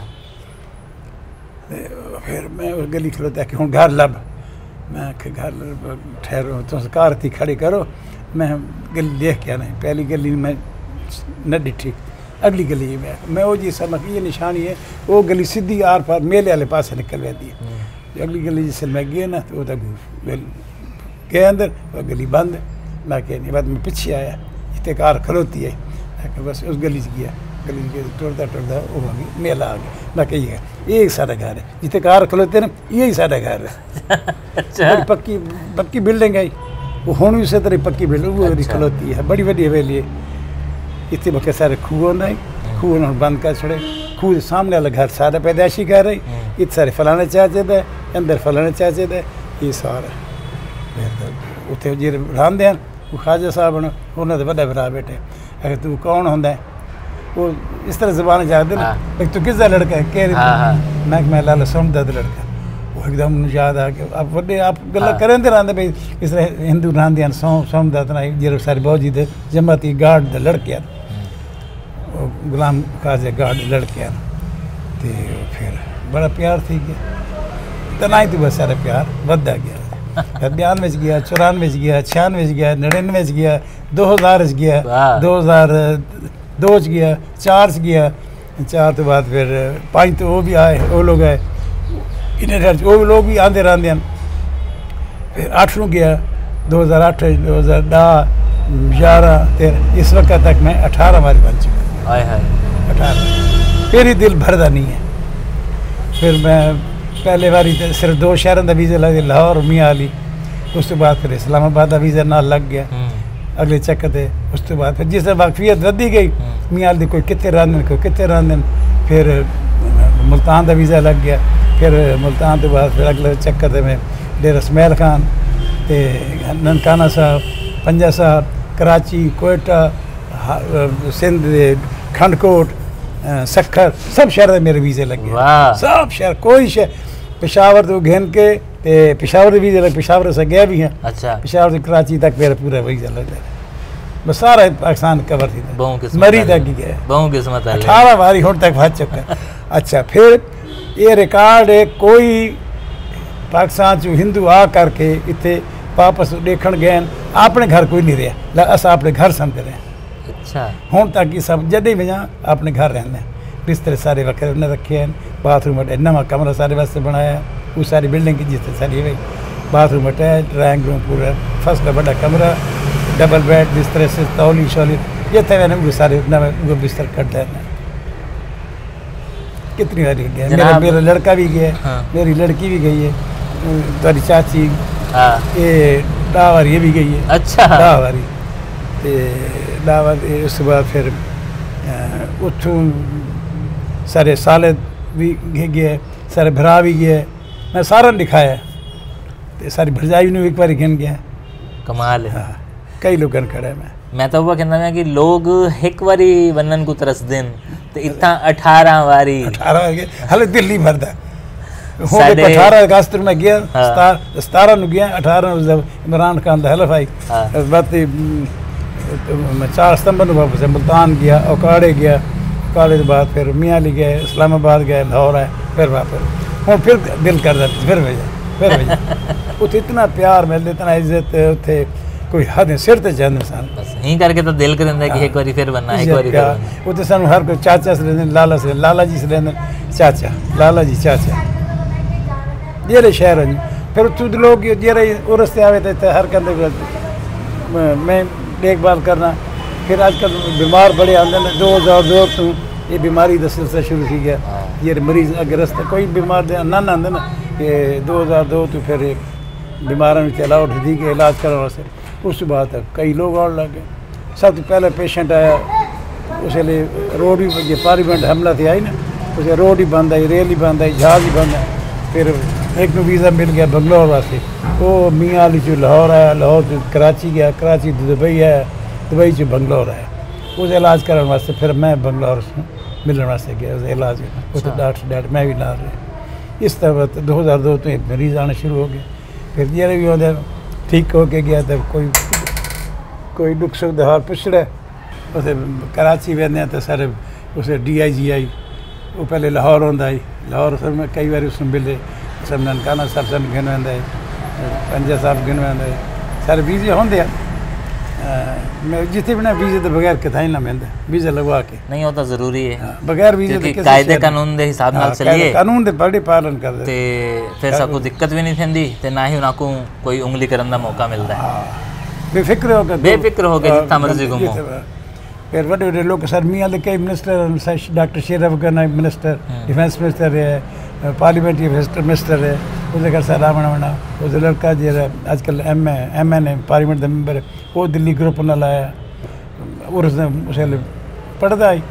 फिर मैं उस गली खलोता कि हूँ घर लब मैं घर ठहरो तुम कार थी खड़ी करो मैं गली देख के नहीं पहली गली में न डिठी अगली गली में मैं वो जी समझ ये निशानी है वो गली सीधी आर पार मेले वाले पास निकल जाती है अगली गली जिससे मैं गया ना तो वो तक गए अंदर वो गली बंद मैं कह नहीं बाद में पीछे आया इतने कार खलोती है मैं बस उस गली से गया गली के टुरता टुरता वो आ गई मेला आ गया मैं कही ये सारा घर है जितने कार खलोते ना यही सारा घर है अच्छा पक्की पक्की बिल्डिंग है वो होनी भी उसी तरह पक्की बिल्डिंग वो अच्छा। खलोती है बड़ी बड़ी हवेली है इतने बके सारे खूह नहीं खूह उन्होंने बंद कर छोड़े खूह सामने वाला घर सारा पैदाइशी कर रही इतने सारे फलाने चाचे दे अंदर फलाने चाचे दे ये सारा उत्थे जे रहांदे हैं वो खाजा साहब ने उन्होंने बड़ा भरा बेटे अगर तू कौन होंदा है वो इस तरह जबान जाते ना एक तो किसका लड़का है कह मैं मैं लाला सुनता था लड़का वो एकदम याद आ के आप बड़े आप गल्ला करें रहते भाई इस तरह हिंदू रहंदे हैं सौ सुनता था जो सारे बहुत जी जमाती गार्ड दे लड़के गुलाम खाजे गार्ड लड़के तो फिर बड़ा प्यार थी गया तो ना ही तो बस सारा प्यार वधदा गया बयानवे गया चौरानवे गया छियानवे गया नड़िनवे गया दो हज़ार गया दो हज़ार दो च गया चार च गया चार तो बाद फिर पाँच तो वो भी आए वो लोग आए इन्हें वो लोग भी आते रहते हैं फिर अठ नू गया दो हज़ार अठ दो हज़ार दस ग्यारह तेरह इस वक्त तक मैं अठारह बार बन चुका हाय हाय अठारह फिर ही दिल भरदा नहीं है फिर मैं पहले बारी तो सिर्फ दो शहरों का वीज़ा लगे लाहौर और मियाँवाली उस तो बाद फिर इस्लामाबाद का वीज़ा ना लग गया अगले चक्कर थे उस तो बाद फिर जिस वाकफियत वधी गई मियाँवाली कोई कितने रंधन कोई कितने रंधन फिर मुल्तान का वीज़ा लग गया फिर मुल्तान तो बाद फिर अगले चक्कर थे मैं डेरा स्मैल खान ते ननकाना साहब पंजा साहब कराची कोयटा सिंध खंडकोट सखर सब शहर मेरे वीज़े लग गए सब शहर कोई शहर पेशावर तो घेन के ते पेशावर वीज़े लग पेशावर से गया भी हैं अच्छा पेशावर से कराची तक मेरा पूरा वीज़ा लग गया बस सारा पाकिस्तान कवर थी मरी तक ही गया बहुत किस्मत है अठारह बारी होने तक पहुँच चुका अच्छा फिर ये रिकॉर्ड है कोई पाकिस्तान चो हिंदू आ करके इतने वापस देखण गए अपने घर कोई नहीं रहा अस अपने घर समझ रहे हैं अच्छा हूँ तक ये सब जदे भी जहाँ अपने घर रहने बिस्तर सारे वक्र ने रखे हैं बाथरूम नवा कमरा सारे वास्ते बनाया वो सारी बिल्डिंग की जिस सारी भाई बाथरूम अटैच ड्राइंग रूम पूरा फर्स्ट का बड़ा कमरा डबल बेड बिस्तर से तौली शौली ये थे मैंने वो सारे नवे वो बिस्तर कट देना कितनी बारी गया मेरा मेरा लड़का भी गया हाँ। मेरी लड़की भी गई है तुम्हारी चाची हाँ। ये डावर ये भी गई है अच्छा डावारी डावर उसके बाद फिर उठूँ सारे साले भी गए सारे भरा भी गए मैं सारा दिखाया तो सारी भरजाई ने एक बार गिन गया कमाल है हाँ कई लोग खड़े मैं मैं तो वो कहना है कि लोग एक बारी वनन को तरस देन तो इतना अठारह बारी अठारह हाले दिल्ली भरदा साढ़े अठारह अगस्त में गया हाँ। सतारह में गया अठारह जब इमरान खान का हलफ आई हाँ। बात चार सितंबर में वापस मुल्तान गया औकाड़े गया औकाड़े के बाद फिर मियाँवाली गए इस्लामाबाद गए लाहौर आए फिर वापस हूँ फिर दिल कर रहा फिर भेजा फिर भेजा उत इतना प्यार मिलता इतना इज्जत उत्थे कोई हद सिर ते चंद इंसान बस यही करके तो दिल करेंदा कि एक बारी फिर बनना एक बारी फिर उते सानू हर कोई चाचा से लेंदे लाला से लाला जी से लेंदे चाचा लाला जी चाचा जेरे शहर हैं फिर तुद लोग जेरे उरस से आवे थे हर कंदे मैं देखभाल करना फिर आजकल बीमार बड़े आते हैं दो हज़ार दो तो ये बीमारी का सिलसिला शुरू हो गया ये मरीज अगर रस्ते कोई बीमार दे ना ना आते ना कि दो हज़ार दो तो फिर बीमारों में चला उठ दी के इलाज करने वास्ते उस बात है कई लोग आने लगे सब तो पहले पेशेंट आया उसे लिए रोड भी पार्लियामेंट हमला थी आई ना उसे रोड ही बंद आई रेल ही बंद आई जहाज ही बंद आई फिर एक को वीज़ा मिल गया बंगलौर वास्ते वो मियाँवाली चो लाहौर आया लाहौर से कराची गया कराची तो दुबई आया दुबई से बंगलौर आया उस इलाज करने वास्ते फिर मैं बंगलौर से मिलने वास्ते गया उस इलाज उस डॉक्टर डॉक्टर मैं भी ला रहे इस तरह दो हज़ार दो तो मरीज आने शुरू हो गए फिर जेरे भी होते ठीक हो के गया तब कोई कोई दुख सुख दहार पुछ रहे उसे कराची वेंदे तो सारे उसे डी आई जी आई वो पहले लाहौर होंदा आई लाहौर सर में कई बार उसमें मिले सब ननकाना साहब सन गिन वेंदा पंजा साहब गिन वेंदा सारे वीज़े होंदे मैं जिथे भी ना वीज़े तो बगैर कितना ही ना मिलता वीज़ा लगवा के नहीं होता ज़रूरी है हाँ, बगैर वीज़े के कायदे कानून के हिसाब नाल चलिए कानून दे बड़े पालन कर ते फिर सबको दिक्कत भी नहीं थींदी ते ना ही उन्हां को कोई उंगली करन दा मौका मिलता है बेफिक्र हो गए बेफिक्र हो गए जितना मर्जी घूमो फिर बड़े बड़े लोग सर मियाँ कई मिनिस्टर डॉक्टर शेरफ गना मिनिस्टर डिफेंस मिनिस्टर है पार्लियामेंट्री मिनिस्टर है उसके घर सर रावण बना उस लड़का जो आजकल M A M N A parliament का मैंबर है वो दिल्ली ग्रुप न लाया और उसने उसे पढ़ता आई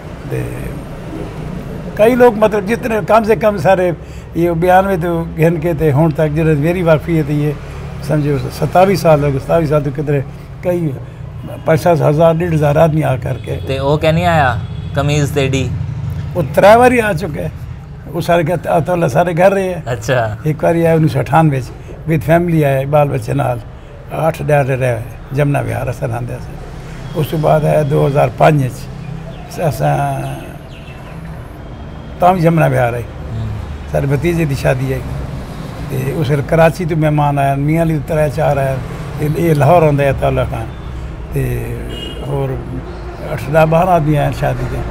कई लोग मतलब जितने कम से कम सारे ये बयानवे तो गिन के थे हूँ तक जो मेरी वाकफी है ये समझो सतावीस साल हो गए सतावीस साल तो कितने कई पचास हज़ार डेढ़ हज़ार आदमी आ करके ते वो क्या नहीं आया कमीज तेडी वो त्रै बारी आ चुके हैं वो सारे तो सारे घर रहे हैं अच्छा एक बार आया उन्नीस सौ अठानवे विद फैमिली आए बाल बच्चे नाल अठ ड्यारे रहे जमुना विहार अस रहा उस बाद आया दो हज़ार पाँच अस तां जमुना विहार आई सारे भतीजे की शादी आई ते उस वेले कराची तो मेहमान आए, मियां अली त्रै चार आए, ये लाहौर आंदा है ताला खान ते होर अठ दस बारह आदमी आए शादी के।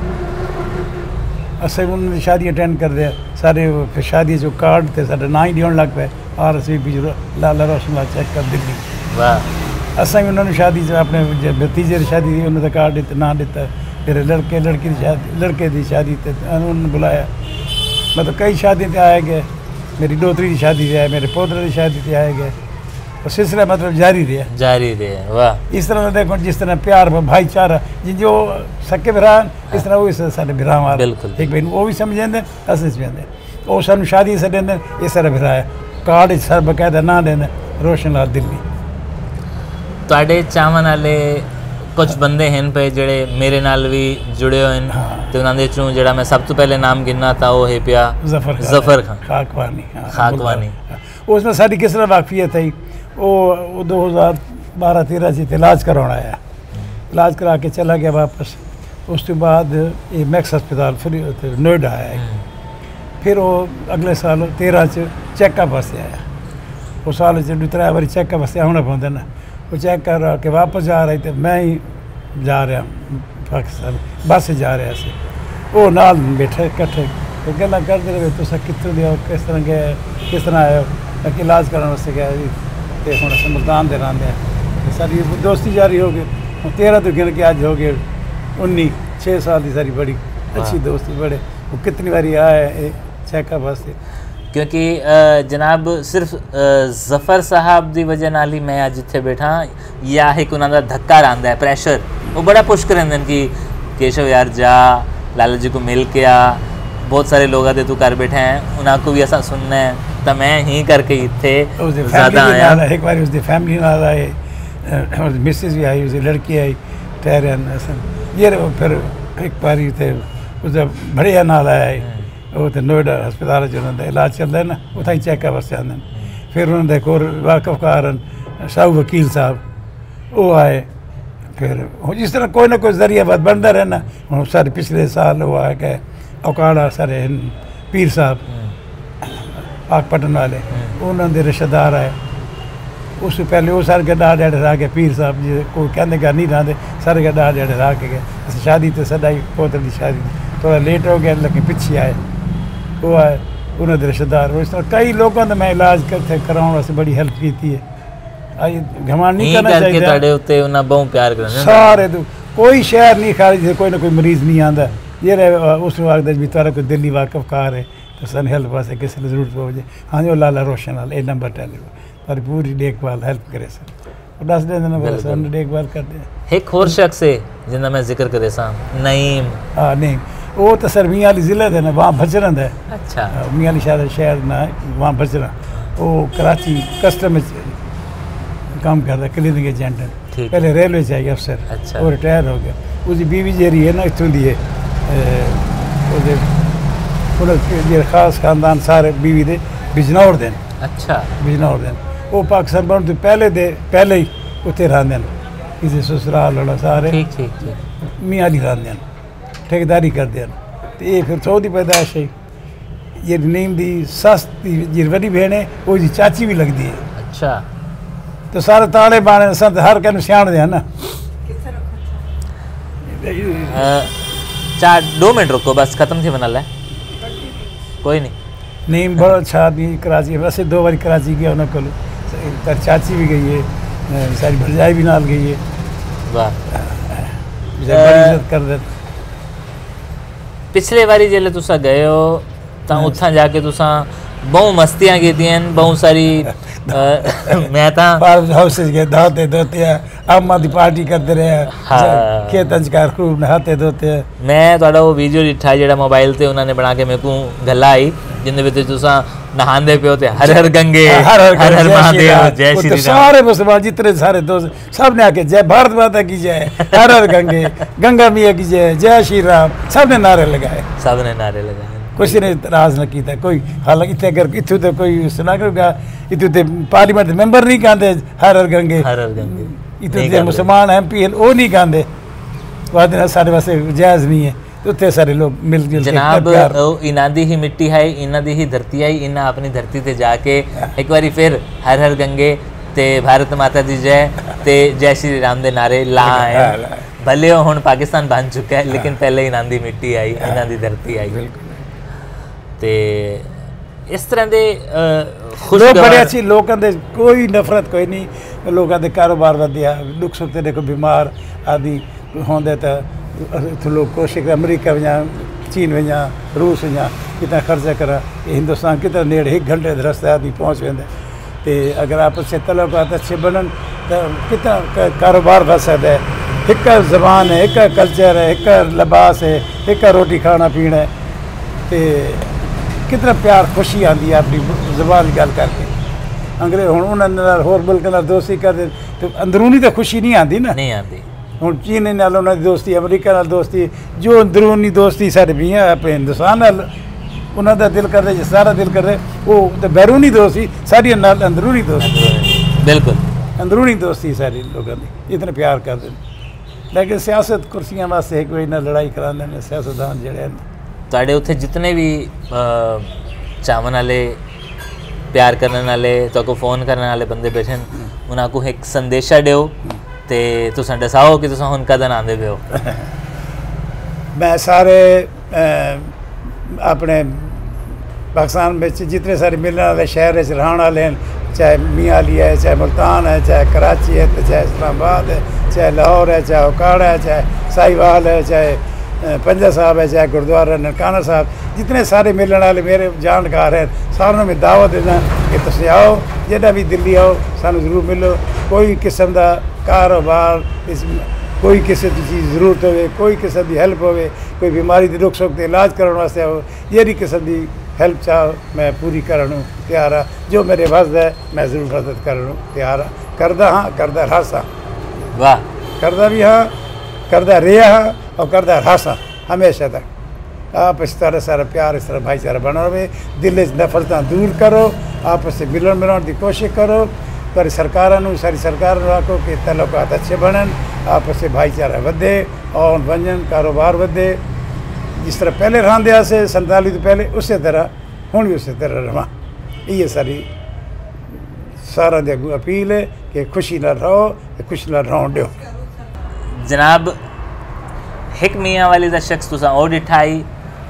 असें उन्होंने शादी अटेंड कर दिया सारे, फिर शादी जो कार्ड थे साढ़े ना ही दिवन लग पे R S B Lala Roshan Lal check कर दिल्ली। वाह। असें भी उन्होंने शादी से अपने भतीजे की शादी थी उन्होंने कार्ड दिता ना दिता, फिर लड़के लड़की की शादी लड़के की शादी थे उन्होंने बुलाया, मतलब कई शादी ते आए गए, मेरी डोतरी की शादी से आए, मेरे पोतरे की शादी से आए गए, और सिलसिला मतलब जारी रहा जारी रहा। वाह। इस तरह देखो जिस तरह प्यार भाईचारा जिन जो सके भरा इस तरह वो सारे भरा मार बिल्कुल एक बहन वो भी समझेंगे अस समझेंगे वो सानू शादी से देंगे इस तरह भरा है कार्ड सर बकायदा ना देंगे रोशन लाल दिल्ली। ਤੁਹਾਡੇ ਚਾਹਣ ਵਾਲੇ ਕੁਝ ਬੰਦੇ ਹਨ ਪਏ ਜਿਹੜੇ ਮੇਰੇ ਨਾਲ ਵੀ ਜੁੜੇ ਹੋਏ ਹਨ ਤੇ ਉਹਨਾਂ ਦੇ ਚੋਂ ਜਿਹੜਾ ਮੈਂ ਸਭ ਤੋਂ ਪਹਿਲੇ ਨਾਮ ਗਿਣਨਾ ਤਾਂ ਉਹ ਹੈ ਪਿਆ ਜ਼ਫਰ ਜ਼ਫਰ ਖਾਨ ਖਾਕਵਾਨੀ ਖਾਕਵਾਨੀ। उसमें सारी किस तरह वाकफियत थी वो दो हज़ार बारह तेरह से इलाज करवाना आया, इलाज करा के चला गया वापस। उसके बाद ये मैक्स हस्पताल फिर नोएडा आया, फिर वो अगले साल तेरह च चेकअप वास्ते आया, उस साल च त्रै बारी चेकअप वास्ते आना पौंदा ना, वो चेक करा के वापस जा रही तो मैं ही जा रहा पाकिस्तान बस से जा रहा से वो नाल बैठे कट्ठे तो गल्लां करदे रहे तुस कित्थों दे हो किस तरह गए किस तरह आए हो कि इलाज कराने वास्ते गया जी ते हुण अस मुल्तान दे रहिंदे आ सारी दोस्ती जारी हो गई तेरह तो गिन के अज हो गए उन्नीस छः साल की सारी बड़ी अच्छी दोस्ती बड़े वो कितनी बारी आए चेकअप वास्ते क्योंकि जनाब सिर्फ जफर साहब की वजह नाल ही मैं अज इत्थे बैठा या एक उन्हां दा धक्का रहिंदा है प्रैशर वो बड़ा पुश करेंदे कि केशव यार जा लाला जी को मिल के आ बहुत सारे लोग आते तू कर बैठे हैं उन्हां को भी ऐसा सुनना है तो मैं ही करके इत्थे ज़्यादा आया। एक बार उसकी फैमिली नाल आए और मिसेस भी आई उसकी लड़की आई टहरन ये फिर एक बार थे उसका बड़िया नाल आया वो तो नोएडा हस्पताल च उन्होंने इलाज चलता है ना उतना ही चेकअप वास्ते आते हैं। फिर उन्होंने एक और वाकफकार साहू वकील साहब वो आए, फिर जिस तरह कोई ना कोई जरिया बात बनता रहना। हूँ सारे पिछले साल वो आ गए औकाड़ा सारे पीर साहब पाकपटन वाले उन्होंने रिश्तेदार आए, उससे पहले वो सारे गड्ढा डेढ़ रह गए पीर साहब जी कोई कहने का नहीं रहा सारे गड्ढा डेढ़ रह के गए। शादी तो सदाई पोतल की शादी थोड़ा लेट हो गया लेकिन पिछे आए वो आए उन्होंने रिश्तेदार वो इस तरह कई लोगों ने मैं इलाज करते कराने वास्ते बड़ी हेल्प की थी है। आई घमंड नहीं करना चाहिए सारे तो कोई शहर नहीं खाली कोई ना कोई मरीज़ नहीं आता ये उस वक्त भी तारा कोई दिल्ली वाकफकार है तो सन हेल्प वास्ते किसी ने जरूरत हो जाए हाँ जी लाला रोशन लाल ये नंबर टेलीफोन पर पूरी देखभाल हेल्प करे सर दस दिन देखभाल करते। एक और शख्स है जिंदा मैं जिक्र करे सा नईम हाँ नहीं वो तो सर मियाँ अली ज़िले थे ना वहाँ बजरंद है। अच्छा मियाँ अली शायद शहर ना वहाँ बजरंद वो कराची कस्टम में काम करता है क्लिनिक एजेंट है पहले रेलवे चाहिए अफसर। अच्छा वो रिटायर हो गया उसकी बीवी जेरी है ना इतों दी है खास खानदान सारे बीवी दे बिजनौर देन। अच्छा बिजनौर देन वो पाकिस्तान बनने तो पहले दे पहले ही उत्थे रहंदे न किसी ससुराल वाला सारे ठीक ठीक ठीक मियाँ अली रहंदे न ठेकेदारी करते हैं तो ये फिर चौथी पैदाइश है ये नीम दी सस जी वही भेण है वो जी चाची भी लगती है। अच्छा तो सारे ताले बाने संत हर कहने सियाण दे ना। चार दो मिनट रुको बस खत्म थी बना ले कोई नहीं नीम बड़ा अच्छा आदमी कराची वैसे दो बार कराची गया उन्होंने को चाची भी गई है सारी भरजाई भी नाल गई है। वाह बड़ी इज्जत कर दे। पिछले बारी जेल्लै तुस गए हो तो उत्थां जाके तुस बहु मस्तियां कीतियां बहुत सारी मैं तो फार्म हाउस गए नहाते धोते आमा दी पार्टी करते रहे खेतन च घर खूब नहाते धोते। मैं थोड़ा वो वीडियो दिखा जेड़ा मोबाइल ते उन्होंने बना के मेरे को गल्ला आई जिंदे विच तुस नहांदे पे होते हर हर गंगे हर हर हर महादेव जय श्री राम सारे मुसलमान जितने सारे दोस्त सब ने आके जय भारत माता की जय हर हर गंगे गंगा मैया की जय जय श्री राम सब ने नारे लगाए सब ने नारे लगाए किसी ने इतराज न किया कोई। हालांकि इतने अगर इतों तो कोई सुना करूँगा इतों तो पार्लियामेंट मैंबर नहीं कहते हर हर गंगे हर हर गंगे इतों तो मुसलमान एम पी वो नहीं कहते वादे सारे वास्ते जायज़ नहीं है तो उत्थे सारे लोग मिल जुल के जनाब प्यार। इन्हां दी ही मिट्टी है, इन्हां दी ही धरती है, इन्हां अपनी धरती ते जाके एक बारी फिर हर हर गंगे ते भारत माता दी जय ते जय श्री राम दे नारे ला आए। भले हुण पाकिस्तान बन चुका है लेकिन पहले इन्हां दी मिट्टी आई, इन्हां दी धरती आई। ते इस तरह दे लोग बड़े अच्छे लोगों दे कोई नफरत कोई नहीं। लोगों दे कारोबार वधिया, दुख सुख ते देखो बीमार आदि होंदे तो लोग कोशिश कर अमरीका वञा, चीन वञा, रूस वञा, कितना खर्चा करा। हिंदुस्तान कितना नेड़े एक घंटे के रस्ते आदमी पहुँच वेंदे। तो अगर आपस में तलुकात अच्छे बनन तो कितना कारोबार बढ़ सकता है। एक ज़बान है, एक कल्चर है, एक लिबास है, एक रोटी खाना पीना है। तो कितना प्यार खुशी आती है अपनी ज़बान की गल करके। अंग्रेज हुण उन्होंने होर मुल्कों नाल दोस्ती करते तो अंदरूनी तो खुशी नहीं आती ना, नहीं आती। हुण चीन नाल उन्हां दी दोस्ती, अमरीका नाल दोस्ती, जो अंदरूनी दोस्ती साडे भी है अपने हिंदुस्तान नाल उन्हां दा दिल करदे, जिस सारा दिल करदे वो तो बैरूनी दोस्ती, साडी नाल अंदरूनी दोस्ती। बिल्कुल अंदरूनी दोस्ती सारी लोगों की, इतने प्यार करते। लेकिन सियासत कुर्सियां वास्ते एक कोई ना लड़ाई करांदे ने सियासतदान जिहड़े ने। तुहाडे उत्थे जितने भी चाहने वाले, प्यार करने वाले, तो फोन करने वाले बंदे बैठे उन्होंने को एक संदेशा दिओ ते तुसां दसाओ कि तुसां हुण कदन आंदे पे हो। मैं सारे अपने पाकिस्तान में जितने सारे मिलने वाले शहर रहने वाले हैं, चाहे मियाँवाली है, चाहे मुल्तान है, चाहे कराची है, चाहे इस्लामाबाद है, चाहे लाहौर है, चाहे उकाड़ा है, चाहे साहिवाल है, चाहे पंजा साहब है, चाहे गुरुद्वारा ननकाना साहब, जितने सारे मिलने वाले मेरे जानकार हैं, सारों में दावत देना कि तुम आओ, जहाँ भी दिल्ली आओ सानू जरूर मिलो। कोई किस्म का कारोबार, इस कोई किसी की चीज़ जरूरत हो, कोई किस्म की हेल्प हो, कोई बीमारी की रुक सकते इलाज करने वास्ते आओ, यही किस्म की हेल्प चाहो मैं पूरी करने तैयार हाँ। जो मेरे वस है मैं जरूर मदद करने तैयार हाँ। करदा हाँ, करदा रहा। वाह। करदा भी हाँ, करदा रहा हाँ और करदा रहा हमेशा तक। आप इस तरह सारा प्यार, इस तरह भाईचारा बना रहे, दिल नफरत दूर करो, आपस से मिलन मिलाने की कोशिश करो। पर सरकारों सारी सरकार आखो कि तलुकात अच्छे बनन, आपस से भाईचारा वधे और बनन, कारोबार वधे। जिस तरह पहले रहा से संताली तो पहले उस तरह हूँ भी उस तरह रहा। ये सारी सारा दे अगू अपील है कि खुशी ना रहो, खुशी ना रहो दो। जनाब एक मियाँवाली का शख्स तुसा और डिठा आई,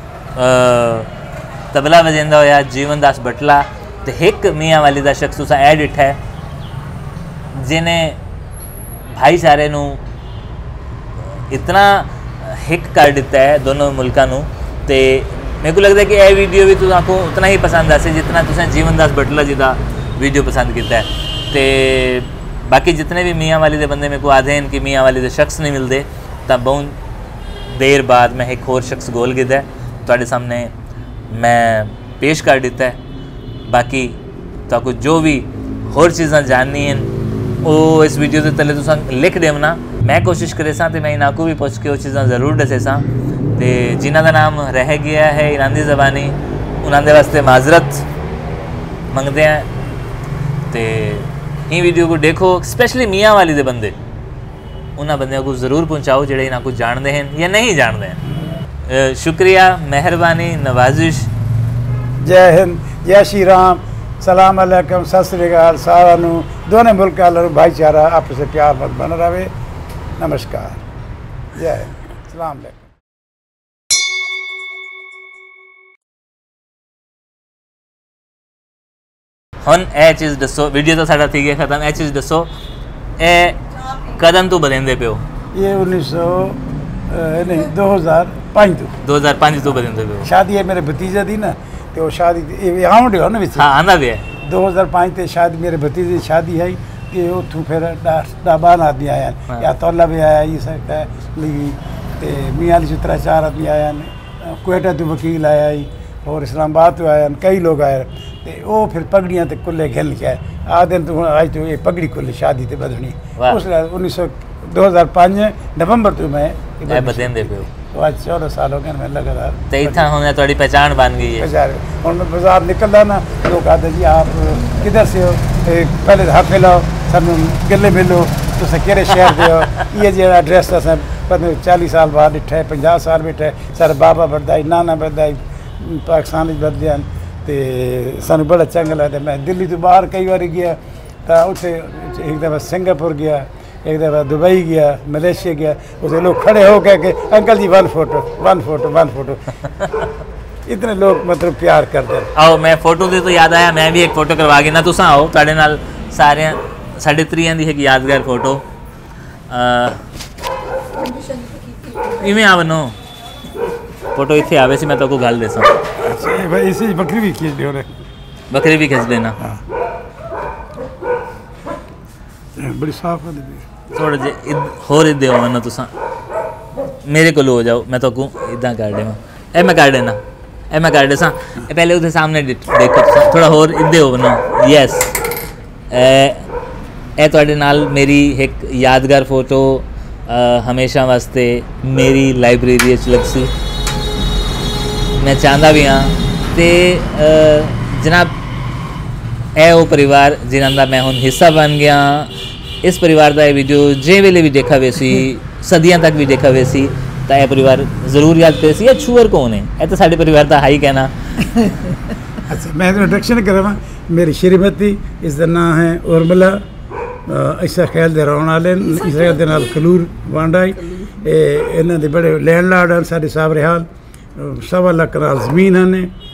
तबला वजेंदा होया जीवन दास बटला, तो एक मियाँवाली का शख्स तुसा ऐ डिठा है जिन्हें भाईचारे नू इतना हिक कर दिता है दोनों मुल्कों नू। ते मेरे को लगता है कि यह वीडियो भी तुम आपको उतना ही पसंद आसे जितना तुसें जीवन दास बटला जी का वीडियो पसंद किया है। ते बाकी जितने भी मियाँवाली के बंदे मेरे को आते हैं कि मियाँवाली के शख्स नहीं मिलते, तब बहुत देर बाद मैं एक होर शख्स गोल किया है तुहाडे सामने मैं पेश कर दिता है। बाकी तो जो भी होर चीज़ां जाननी हैं वो इस वीडियो के तले तुसां लिख देवना। मैं कोशिश करे सा तो मैं इन्हों को भी पुछ के वो चीज़ां जरूर दसे सा। तो जिन्हों का नाम रह गया है इरानी ज़बानी उन्होंने वास्ते माजरत मंगते हैं। तो ये वीडियो को देखो, स्पेशली मियाँवाली के बंदे उन्होंने बंदों को ज़रूर पहुँचाओ जोड़े इन्हों को जानते हैं या नहीं जानते हैं। शुक्रिया, मेहरबानी, नवाजिश। जय हिंद, जय श्री राम, सलाम अलैकुम, सत श्री अकाल। सारा नू दोनों मुल्क का भाईचारा आपस से प्यार मत बन रहे। नमस्कार, जय हिंद, सलाम अलैकुम। हुन ए चीज़ दसो, वीडियो तो साडा थी गया खत्म। ए चीज़ दसो ए कदम तो बदलते पे हो? ये उन्नीस सौ नहीं दो हज़ार पाँच तो दो हज़ार पाँच तो बदलते पे हो। शादी है मेरे भतीजे दी ना, तो शादी आउंड हो ना हाँ आंदा भी है। दो हज़ार पाँच ते शादी मेरे भतीजे की शादी है कि उतों फिर डाबान आदमी आया हाँ। या तौला भी आया ये सकता है लगी मियाँ से त्रै चार आदमी आया, कोयटा तो वकील आया ही और इस्लामाबाद तो आया, कई लोग आए। तो वो फिर पगड़ियाँ तो कुल्ले घिल के आए आ दिन तो आज तो ये पगड़ी कुल्ले शादी तो बदनी उस उन्नीस सौ दो हज़ार पाँच नवंबर तो मैं बदलते पे हो। तो आज चौदह साल हो गए मैं लगातार। तो इतना होने थोड़ी पहचान बन गई है। और मैं बाजार निकलता ना लोग कहते जी आप किधर से हो, पहले हाथ मिलाओ, सब गले मिलो, तुस केड़े शहर दे हो ये जो एड्रेस अस पता चालीस साल बाद डिठा पंजाह साल बैठे सारे बाबा बरदाई नाना बरदाई पाकिस्तान बदले तो सानू बड़ा चंगा लगता। मैं दिल्ली तो बाहर कई बार गया तो उत्थे एक दफ़ा सिंगापुर गया, एक दफ़ा दुबई गया, मलेशिया गया, उसे लोग खड़े हो कह के uncle ji one photo one photo one photo इतने लोग मतलब प्यार करते हैं। आओ मैं फोटो दे तो याद आया मैं भी एक फोटो करवा के ना तुसा आओ तुहाडे नाल सारे साढ़े त्रीआं दी एक यादगार फोटो इवें आवनो फोटो इत्थे आवे सी मैं तो को गल दसां। अच्छा भाई इसी बकरी भी खींच दियो रे बकरी भी खींच देना। हाँ। बड़ी साफ है थोड़ा जे होर इदे हो ना तुसा मेरे को हो जाओ मैं तो को इदां कर देवां ए मैं कर देना ए मैं कर देसां ए पहले उधर सामने देखो थोड़ा होर इदे हो ना यस ए तुहाडे नाल मेरी एक यादगार फोटो हमेशा वास्ते मेरी लाइब्रेरी च लग सी मैं चाहता भी हाँ तो जनाब ए वो परिवार जिन्हों का मैं हुण हिस्सा बन गया। इस परिवार का यह वीडियो जे वेले भी देखा वे सी सदियां तक भी देखा वे सी तो यह परिवार जरूर याद करे सी। छूअर कौन है यह तो साढ़े परिवार का हाई कहना। अच्छा मैं इंट्रोडक्शन करावा मेरी श्रीमती इसका नाम है उर्मिला इसा ख्याल दे रहने वाले इस दे नाल कलूर वांडाई इन्हों के बड़े लैंडलॉर्ड हैं साढ़े साहब रिहाल सवा लख नाल जमीन हैं